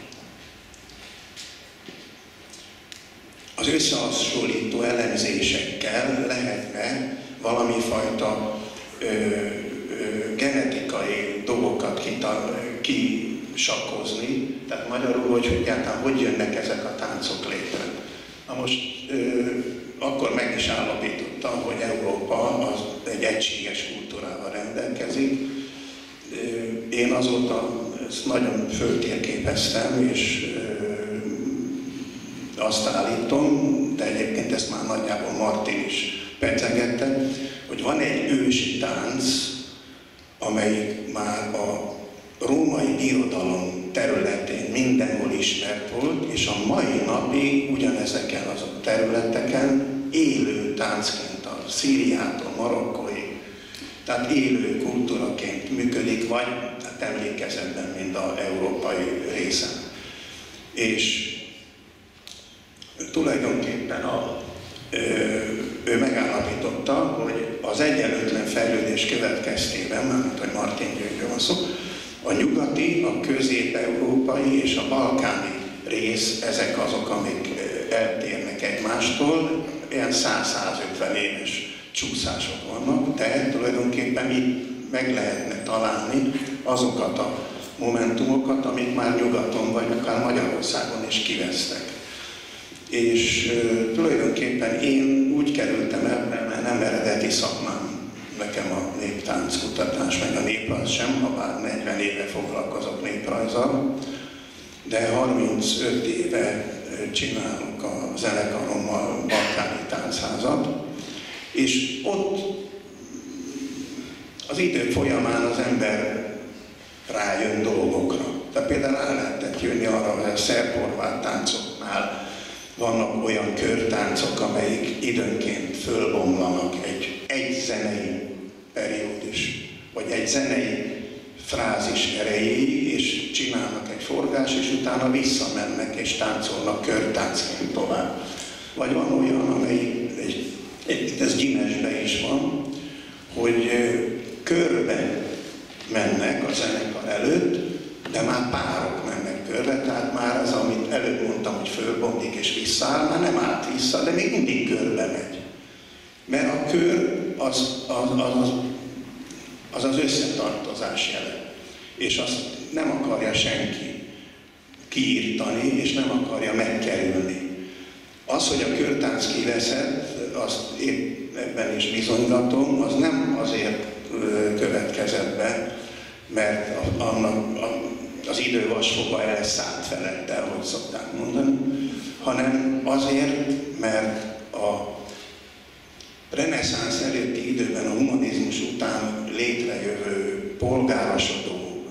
az összehasonlító elemzésekkel lehetne valami fajta ö, ö, genetikai dolgokat kisakkozni, tehát magyarul, hogy egyáltalán hogy jönnek ezek a táncok létre. Na most ö, akkor meg is állapította, hogy Európa az egy egységes kultúrával rendelkezik. Ö, én azóta ezt nagyon föltérképeztem, és ö, azt állítom, de egyébként ezt már nagyjából Martin is pecegette, hogy van egy ősi tánc, amelyik már a római birodalom területén mindenhol ismert volt, és a mai napig ugyanezeken az a területeken élő táncként a Szíriától, Marokkóig, tehát élő kultúraként működik, vagy tehát emlékezetben, mint az európai részen. És tulajdonképpen a, ö, ő megállapította, hogy az egyenlőtlen fejlődés következtében, mármint hogy Martin Györgyről van szó, a nyugati, a közép-európai és a balkáni rész, ezek azok, amik eltérnek egymástól, ilyen száz-százötven éves csúszások vannak, de tulajdonképpen itt meg lehetne találni azokat a momentumokat, amik már nyugaton vagy akár Magyarországon is kivesztek. És uh, tulajdonképpen én úgy kerültem ebbe, mert nem eredeti szakmám nekem a néptánc kutatás, meg a néprajz sem, ha bár negyven éve foglalkozok néprajzzal, de harmincöt éve csinálunk a zenekarommal balkáni táncházat, és ott az idők folyamán az ember rájön dolgokra. Tehát például rá lehetett jönni arra, hogy a szerb-horvát táncoknál vannak olyan körtáncok, amelyik időnként fölbomlanak egy, egy zenei periódus, vagy egy zenei frázis erejéig, és csinálnak egy forgás, és utána visszamennek és táncolnak körtáncként tovább. Vagy van olyan, amelyik, egy, egy, ez Gyimesben is van, hogy körbe mennek a zenekar előtt, de már párok mennek körbe, tehát már az, amit előbb mondtam, hogy fölbomlik és visszaáll, már nem állt vissza, de még mindig körbe megy. Mert a kör az az, az, az, az összetartozás jele. És azt nem akarja senki kiírtani, és nem akarja megkerülni. Az, hogy a körtánc kiveszett, azt épp ebben is bizonygatom, az nem azért következett be, mert annak az idő vasfoga elszállt felette, ahogy szokták mondani, hanem azért, mert a reneszánsz előtti időben, a humanizmus után létrejövő polgárosodó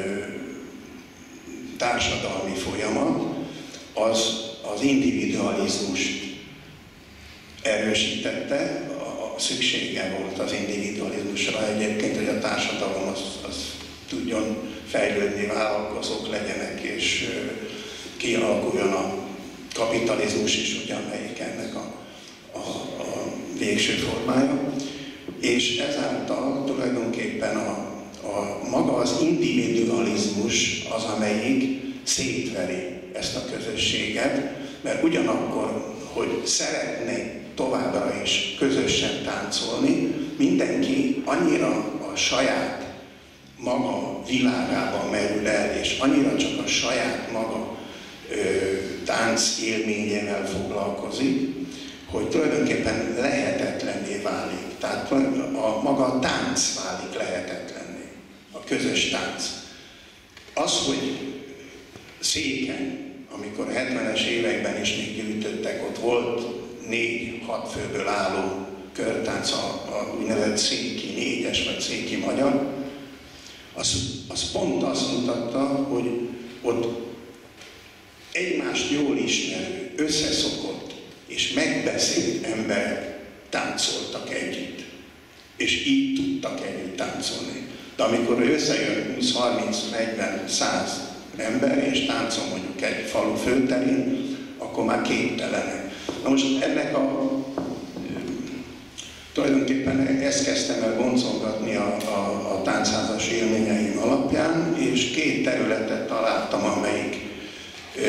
társadalmi folyamat az az individualizmust erősítette, a szüksége volt az individualizmusra egyébként, hogy a társadalom az, az tudjon fejlődni, vállalkozók legyenek, és kialakuljon a kapitalizmus is, ugye, amelyik ennek a, a, a végső formája. És ezáltal tulajdonképpen a, a maga az individualizmus az, amelyik szétveri ezt a közösséget, mert ugyanakkor, hogy szeretnék továbbra is közösen táncolni, mindenki annyira a saját maga világában merül el, és annyira csak a saját maga ö, tánc élményével foglalkozik, hogy tulajdonképpen lehetetlenné válik. Tehát a maga a tánc válik lehetetlenné, a közös tánc. Az, hogy Széken, amikor a hetvenes években is még gyűjtöttek, ott volt négy-hat főből álló körtánc, a, a úgynevezett széki négyes vagy széki magyar, az, az pont azt mutatta, hogy ott egymást jól ismerő, összeszokott és megbeszélt emberek táncoltak együtt, és így tudtak együtt táncolni. De amikor összejön húsz, harminc, negyven, száz ember és táncol mondjuk egy falu főterén, akkor már képtelenek. Na most ennek a tulajdonképpen ezt kezdtem el boncolgatni a, a, a táncházas élményeim alapján, és két területet találtam, amelyik ö,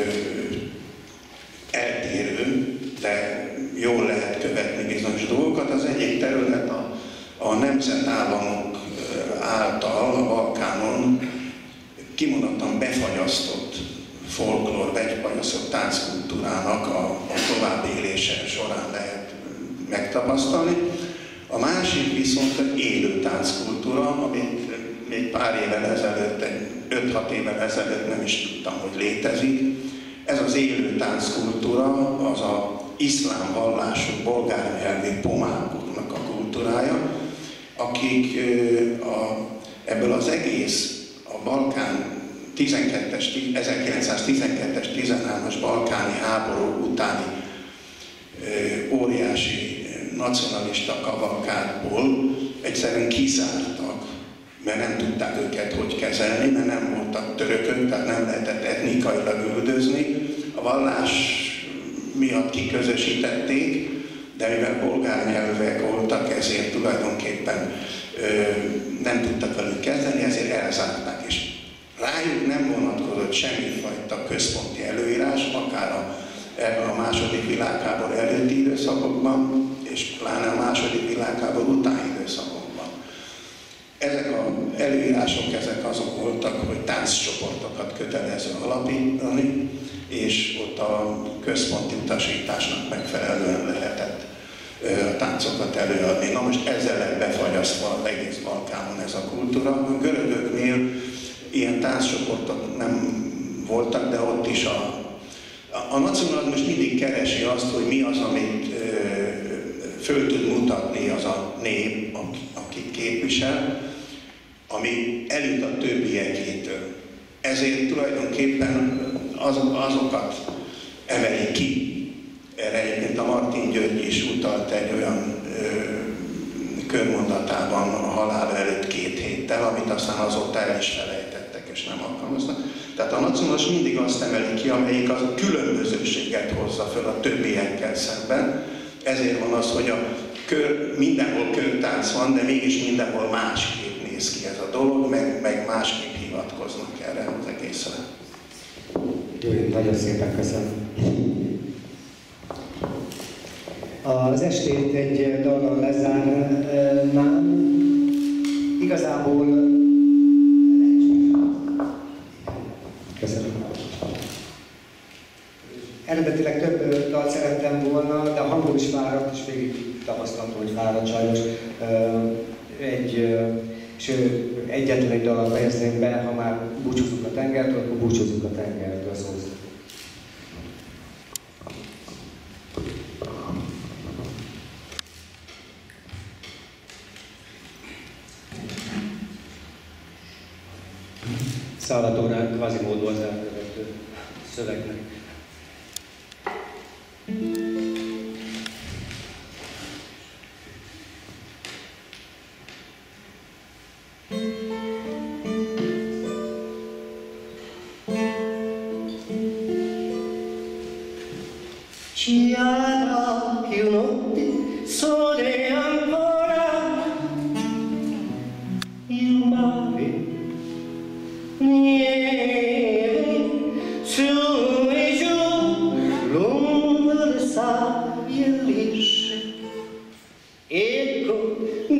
eltérő, de jól lehet követni bizonyos dolgokat. Az egyik terület a, a nemzetállamok által a Balkánon kimondottan befagyasztott folklór, befagyasztott tánckultúrának a, a továbbélése során lehet megtapasztalni. A másik viszont egy élő tánckultúra, amit még pár évvel ezelőtt, öt-hat évvel ezelőtt nem is tudtam, hogy létezik. Ez az élő tánckultúra az a iszlám vallású bolgár nyelvű pomákoknak a kultúrája, akik a, ebből az egész a Balkán ezerkilencszáztizenkettes tizenhármas balkáni háború utáni óriási nacionalista kavalkádból egyszerűen kizártak, mert nem tudták őket hogy kezelni, mert nem voltak törökök, tehát nem lehetett etnikailag üldözni. A vallás miatt kiközösítették, de mivel bolgár nyelvűek voltak, ezért tulajdonképpen ö, nem tudtak velük kezdeni, ezért elzárták is. Rájuk nem vonatkozott semmifajta központi előírás, akár a, ebben a második világháború előtti időszakokban, és pláne a második világháború utáni időszakokban. Ezek az előírások, ezek azok voltak, hogy tánccsoportokat kötelező alapítani, és ott a központi utasításnak megfelelően lehetett a táncokat előadni. Na most ezzel lett befagyasztva az egész Balkánon ez a kultúra. A görögöknél ilyen tánccsoportok nem voltak, de ott is a, a, a nacionalizmus mindig keresi azt, hogy mi az, amit ö, föl tud mutatni az a nép, akit képvisel, ami elüt a többiekétől. Ezért tulajdonképpen az, azokat emeli ki. Erre egyébként a Martin György is utalt egy olyan ö, körmondatában a halál előtt két héttel, amit aztán azóta el is felejtettek és nem alkalmaznak. Tehát a nacionalizmus mindig azt emeli ki, amelyik az a különbözőséget hozza föl a többiekkel szemben. Ezért van az, hogy a kör, mindenhol körtánc van, de mégis mindenhol másképp néz ki ez a dolog, meg, meg másképp hivatkoznak erre az egészre. Jó, nagyon szépen köszönöm. Az estét egy dallal lezárnám. Igazából... Köszönöm. Eredetileg több dalt szerettem volna, de a hangom is fáradt, és végig tapasztaltam, hogy fáradt sajnos. Egy, és egyetlen egy dallal fejezném be, ha már búcsúzunk a tengertől, akkor búcsúzunk a tengertől szó. Salvatore Quasimodo az elkövető szövegnek. Chiara più notte, sole ancora, il mare, nieve, su e giù, lungo le sabbie lisce. Ecco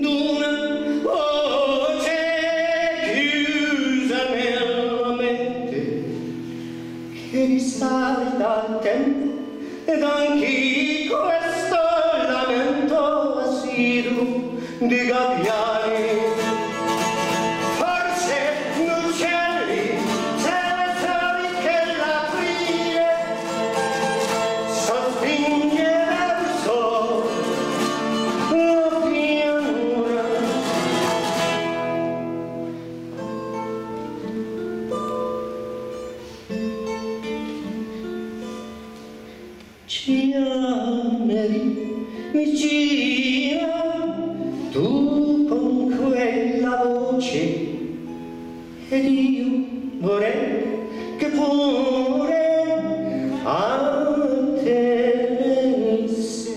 di gabbiani, forse uccelli, senatori che l'aprile sospinge verso la pianura. Ci amerì, mi gira, tu con quella voce, ed io vorrei che pure a te venisse.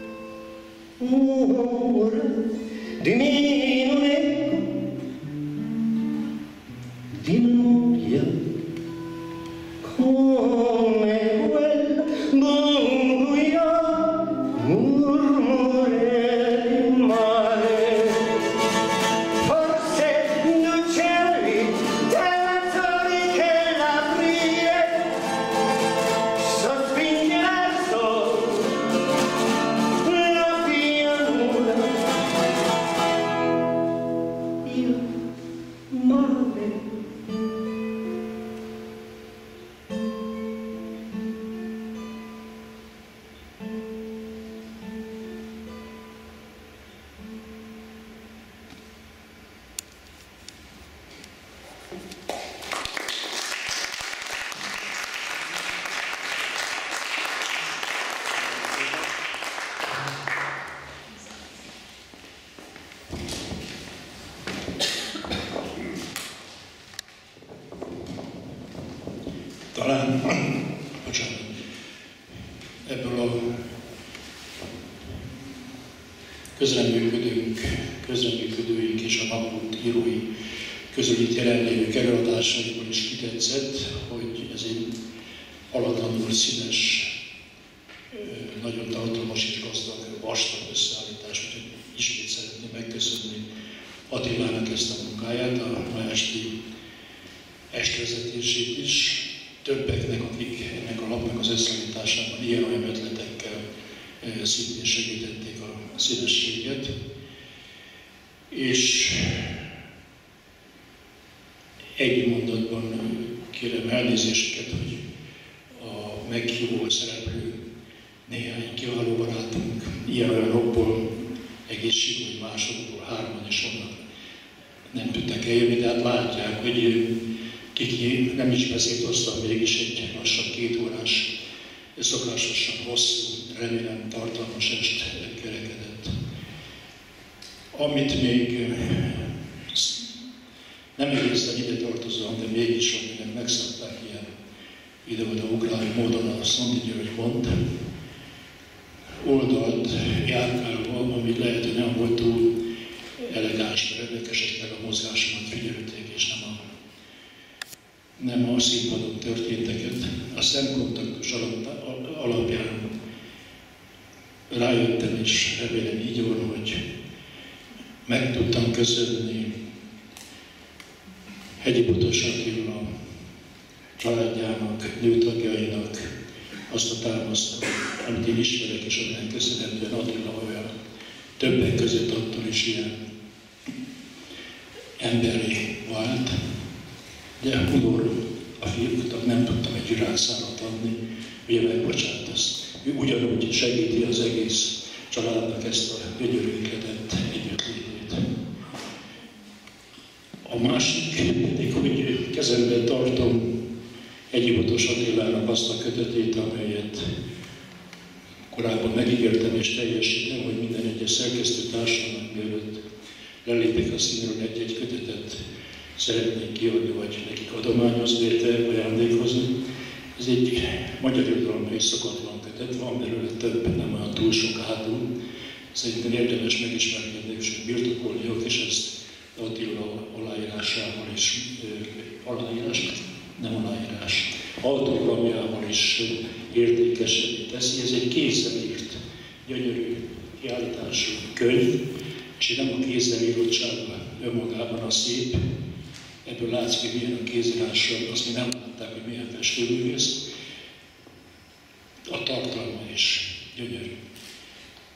Ora di me non ecco, di noia, come quella buia murmure di mare. Forse gli uccelli senatori che l'aprile sospinge verso la pianura. Io male. Talán, bocsánat, ebből a közreműködőnk, közreműködőink és a Napút írói közül itt jelenlévő előadásaiból is kitetszett, hogy ez egy alatlanul színes, nagyon tartalmas és gazdag, vastag összeállítás, úgyhogy ismét szeretném megköszönni Attilának ezt a munkáját, a ma esti estvezetését is, többeknek, akik ennek a lapnak az összeállításában ilyen-olyan ötletekkel szintén segítették a színességet. És egy mondatban kérem elnézéseket, hogy a meghívó szereplő néhány kiváló barátunk ilyen-olyanokból, egészségügyi másokból, hárman is vannak, nem tudtak eljönni, de hát látják, hogy kiki nem is beszélt hozzá, mégis egy lassan két órás, szokásosan hosszú, remélem tartalmas est kerekedett. Amit még nem egészen ide tartozom, de mégis aminek megszabták ilyen ide-oda ugráló módon a Szondi György mond, oldalt járkálva, ami lehet, hogy nem volt túl elegáns, mert érdekesek meg a mozgásomat figyelték, és nem a, nem a színpadon történteket. A szemkontaktus alapján rájöttem, és remélem így van, hogy meg tudtam köszönni Hegyi Botos Attila családjának, nőtagjainak azt a támasztót, amit én ismerek, és aminek köszönhetően Attila olyan többek között attól is ilyen emberi vált. De Hunor a fiúknak nem tudtam egy virágszálat adni, ugye megbocsát azt. Ő ugyanúgy segíti az egész családnak ezt a gyönyörű ihletett együttlétét. A másik pedig, hogy kezemben tartom Hegyi Botos Attilának azt a kötetét, amelyet korábban megígértem és teljesítem, hogy minden egyes szerkesztőtársamnak mielőtt lelépek a színről egy-egy kötetet szeretnék kiadni, vagy nekik adományozni, illetve ajándékozni. Ez egy magyar irodalomban is szokatlan kötet, van belőle több, nem olyan túl sok hátul. Szerintem érdemes megismerkedni és birtokolniuk, és ezt Attila aláírásával is, aláírás, nem aláírás, autogramjával is értékesebbé teszi. Ez egy kézzel írt, gyönyörű kiállítású könyv, és nem a kézzel írottsága önmagában a szép. Ebből látszik, hogy milyen a kézírással, azt mi nem látták, hogy milyen festőművész. A tartalma is gyönyörű.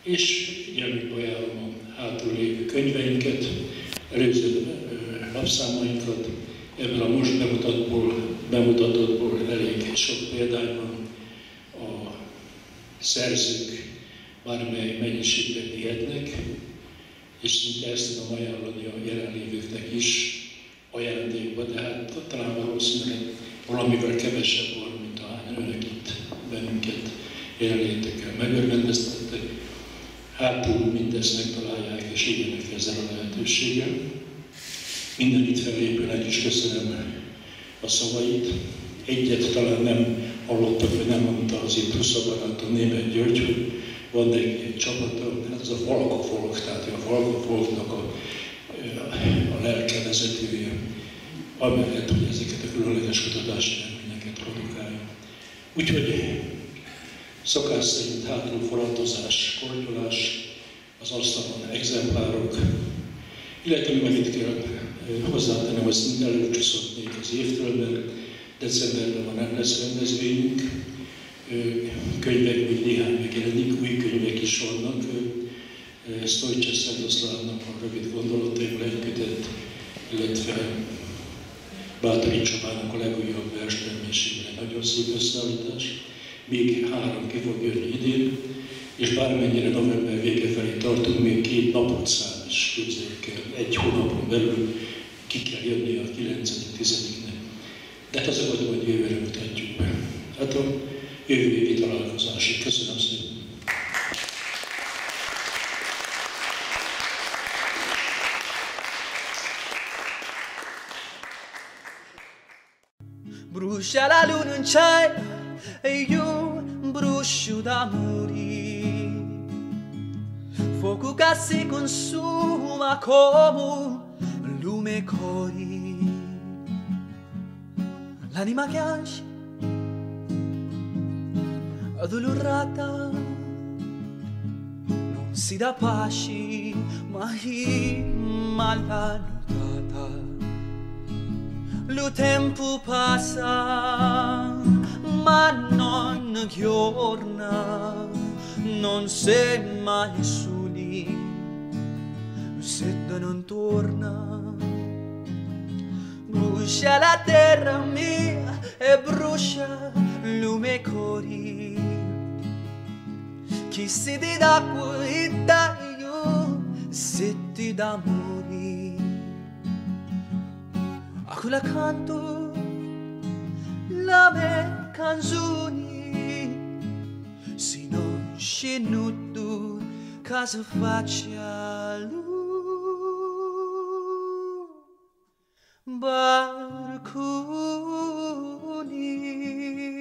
És ugyanúgy ajánlom a hátul lévő könyveinket, előző lapszámainkat, ebből a most bemutatóból, bemutatóból elég sok példány van. A szerzők bármely mennyiségben vihetnek, és szinte ezt tudom ajánlani a jelenlévőknek is ajándékba, de hát talán valószínűleg valamivel kevesebb van, mint ahány önök itt bennünket jelenlétekkel megörvendeztettek. Hátul mindezt megtalálják, és éljenek ezzel a lehetőséggel. Minden itt fellépőnek is köszönöm a szavait. Egyet talán nem hallottak, vagy nem mondta az itt Husza barátom, Németh György, hogy van neki egy csapata, hát az a Valka Folk, tehát a Valka Folknak a, a lelke vezetője, amellett, hogy ezeket a különleges kutatási eredményeket produkálja. Úgyhogy szokás szerint hátul forradozás, kortyolás, az asztalon exemplárok, illetve meg itt kell hozzátennem, hogy szinte előcsúszott még az évtől, mert decemberben van nem lesz rendezvényünk, könyvek még néhány megjelenik, új könyvek is vannak. Sztojcsa Szentoszlávnak a rövid gondolataiból egy kötet, illetve Bátori Csabának a legújabb verstermésében egy nagyon szép összeállítás. Még három ki fog jönni idén, és bármennyire november vége felé tartunk, még két napot szám is, képzeljük el, egy hónapon belül ki kell jönni a kilencedik-tizediknek. De hát azokat majd jövőre mutatjuk be. Hát a jövő évi találkozásig. Köszönöm szépen! Brucia la luna in cielo e io brucio da morire. Fuoco che si consuma come un lume cori. L'anima piace, addolorata, non si dà pace, mai malvalutata. Lo tempo passa, ma non giorna, non sei mai soli, se non torna. Brucia la terra mia e brucia lume cori. Chi si ti dà cuore io, se ti dà amore. A quella canto la mia canzone, se non scenuto casa faccia lui. Barconi.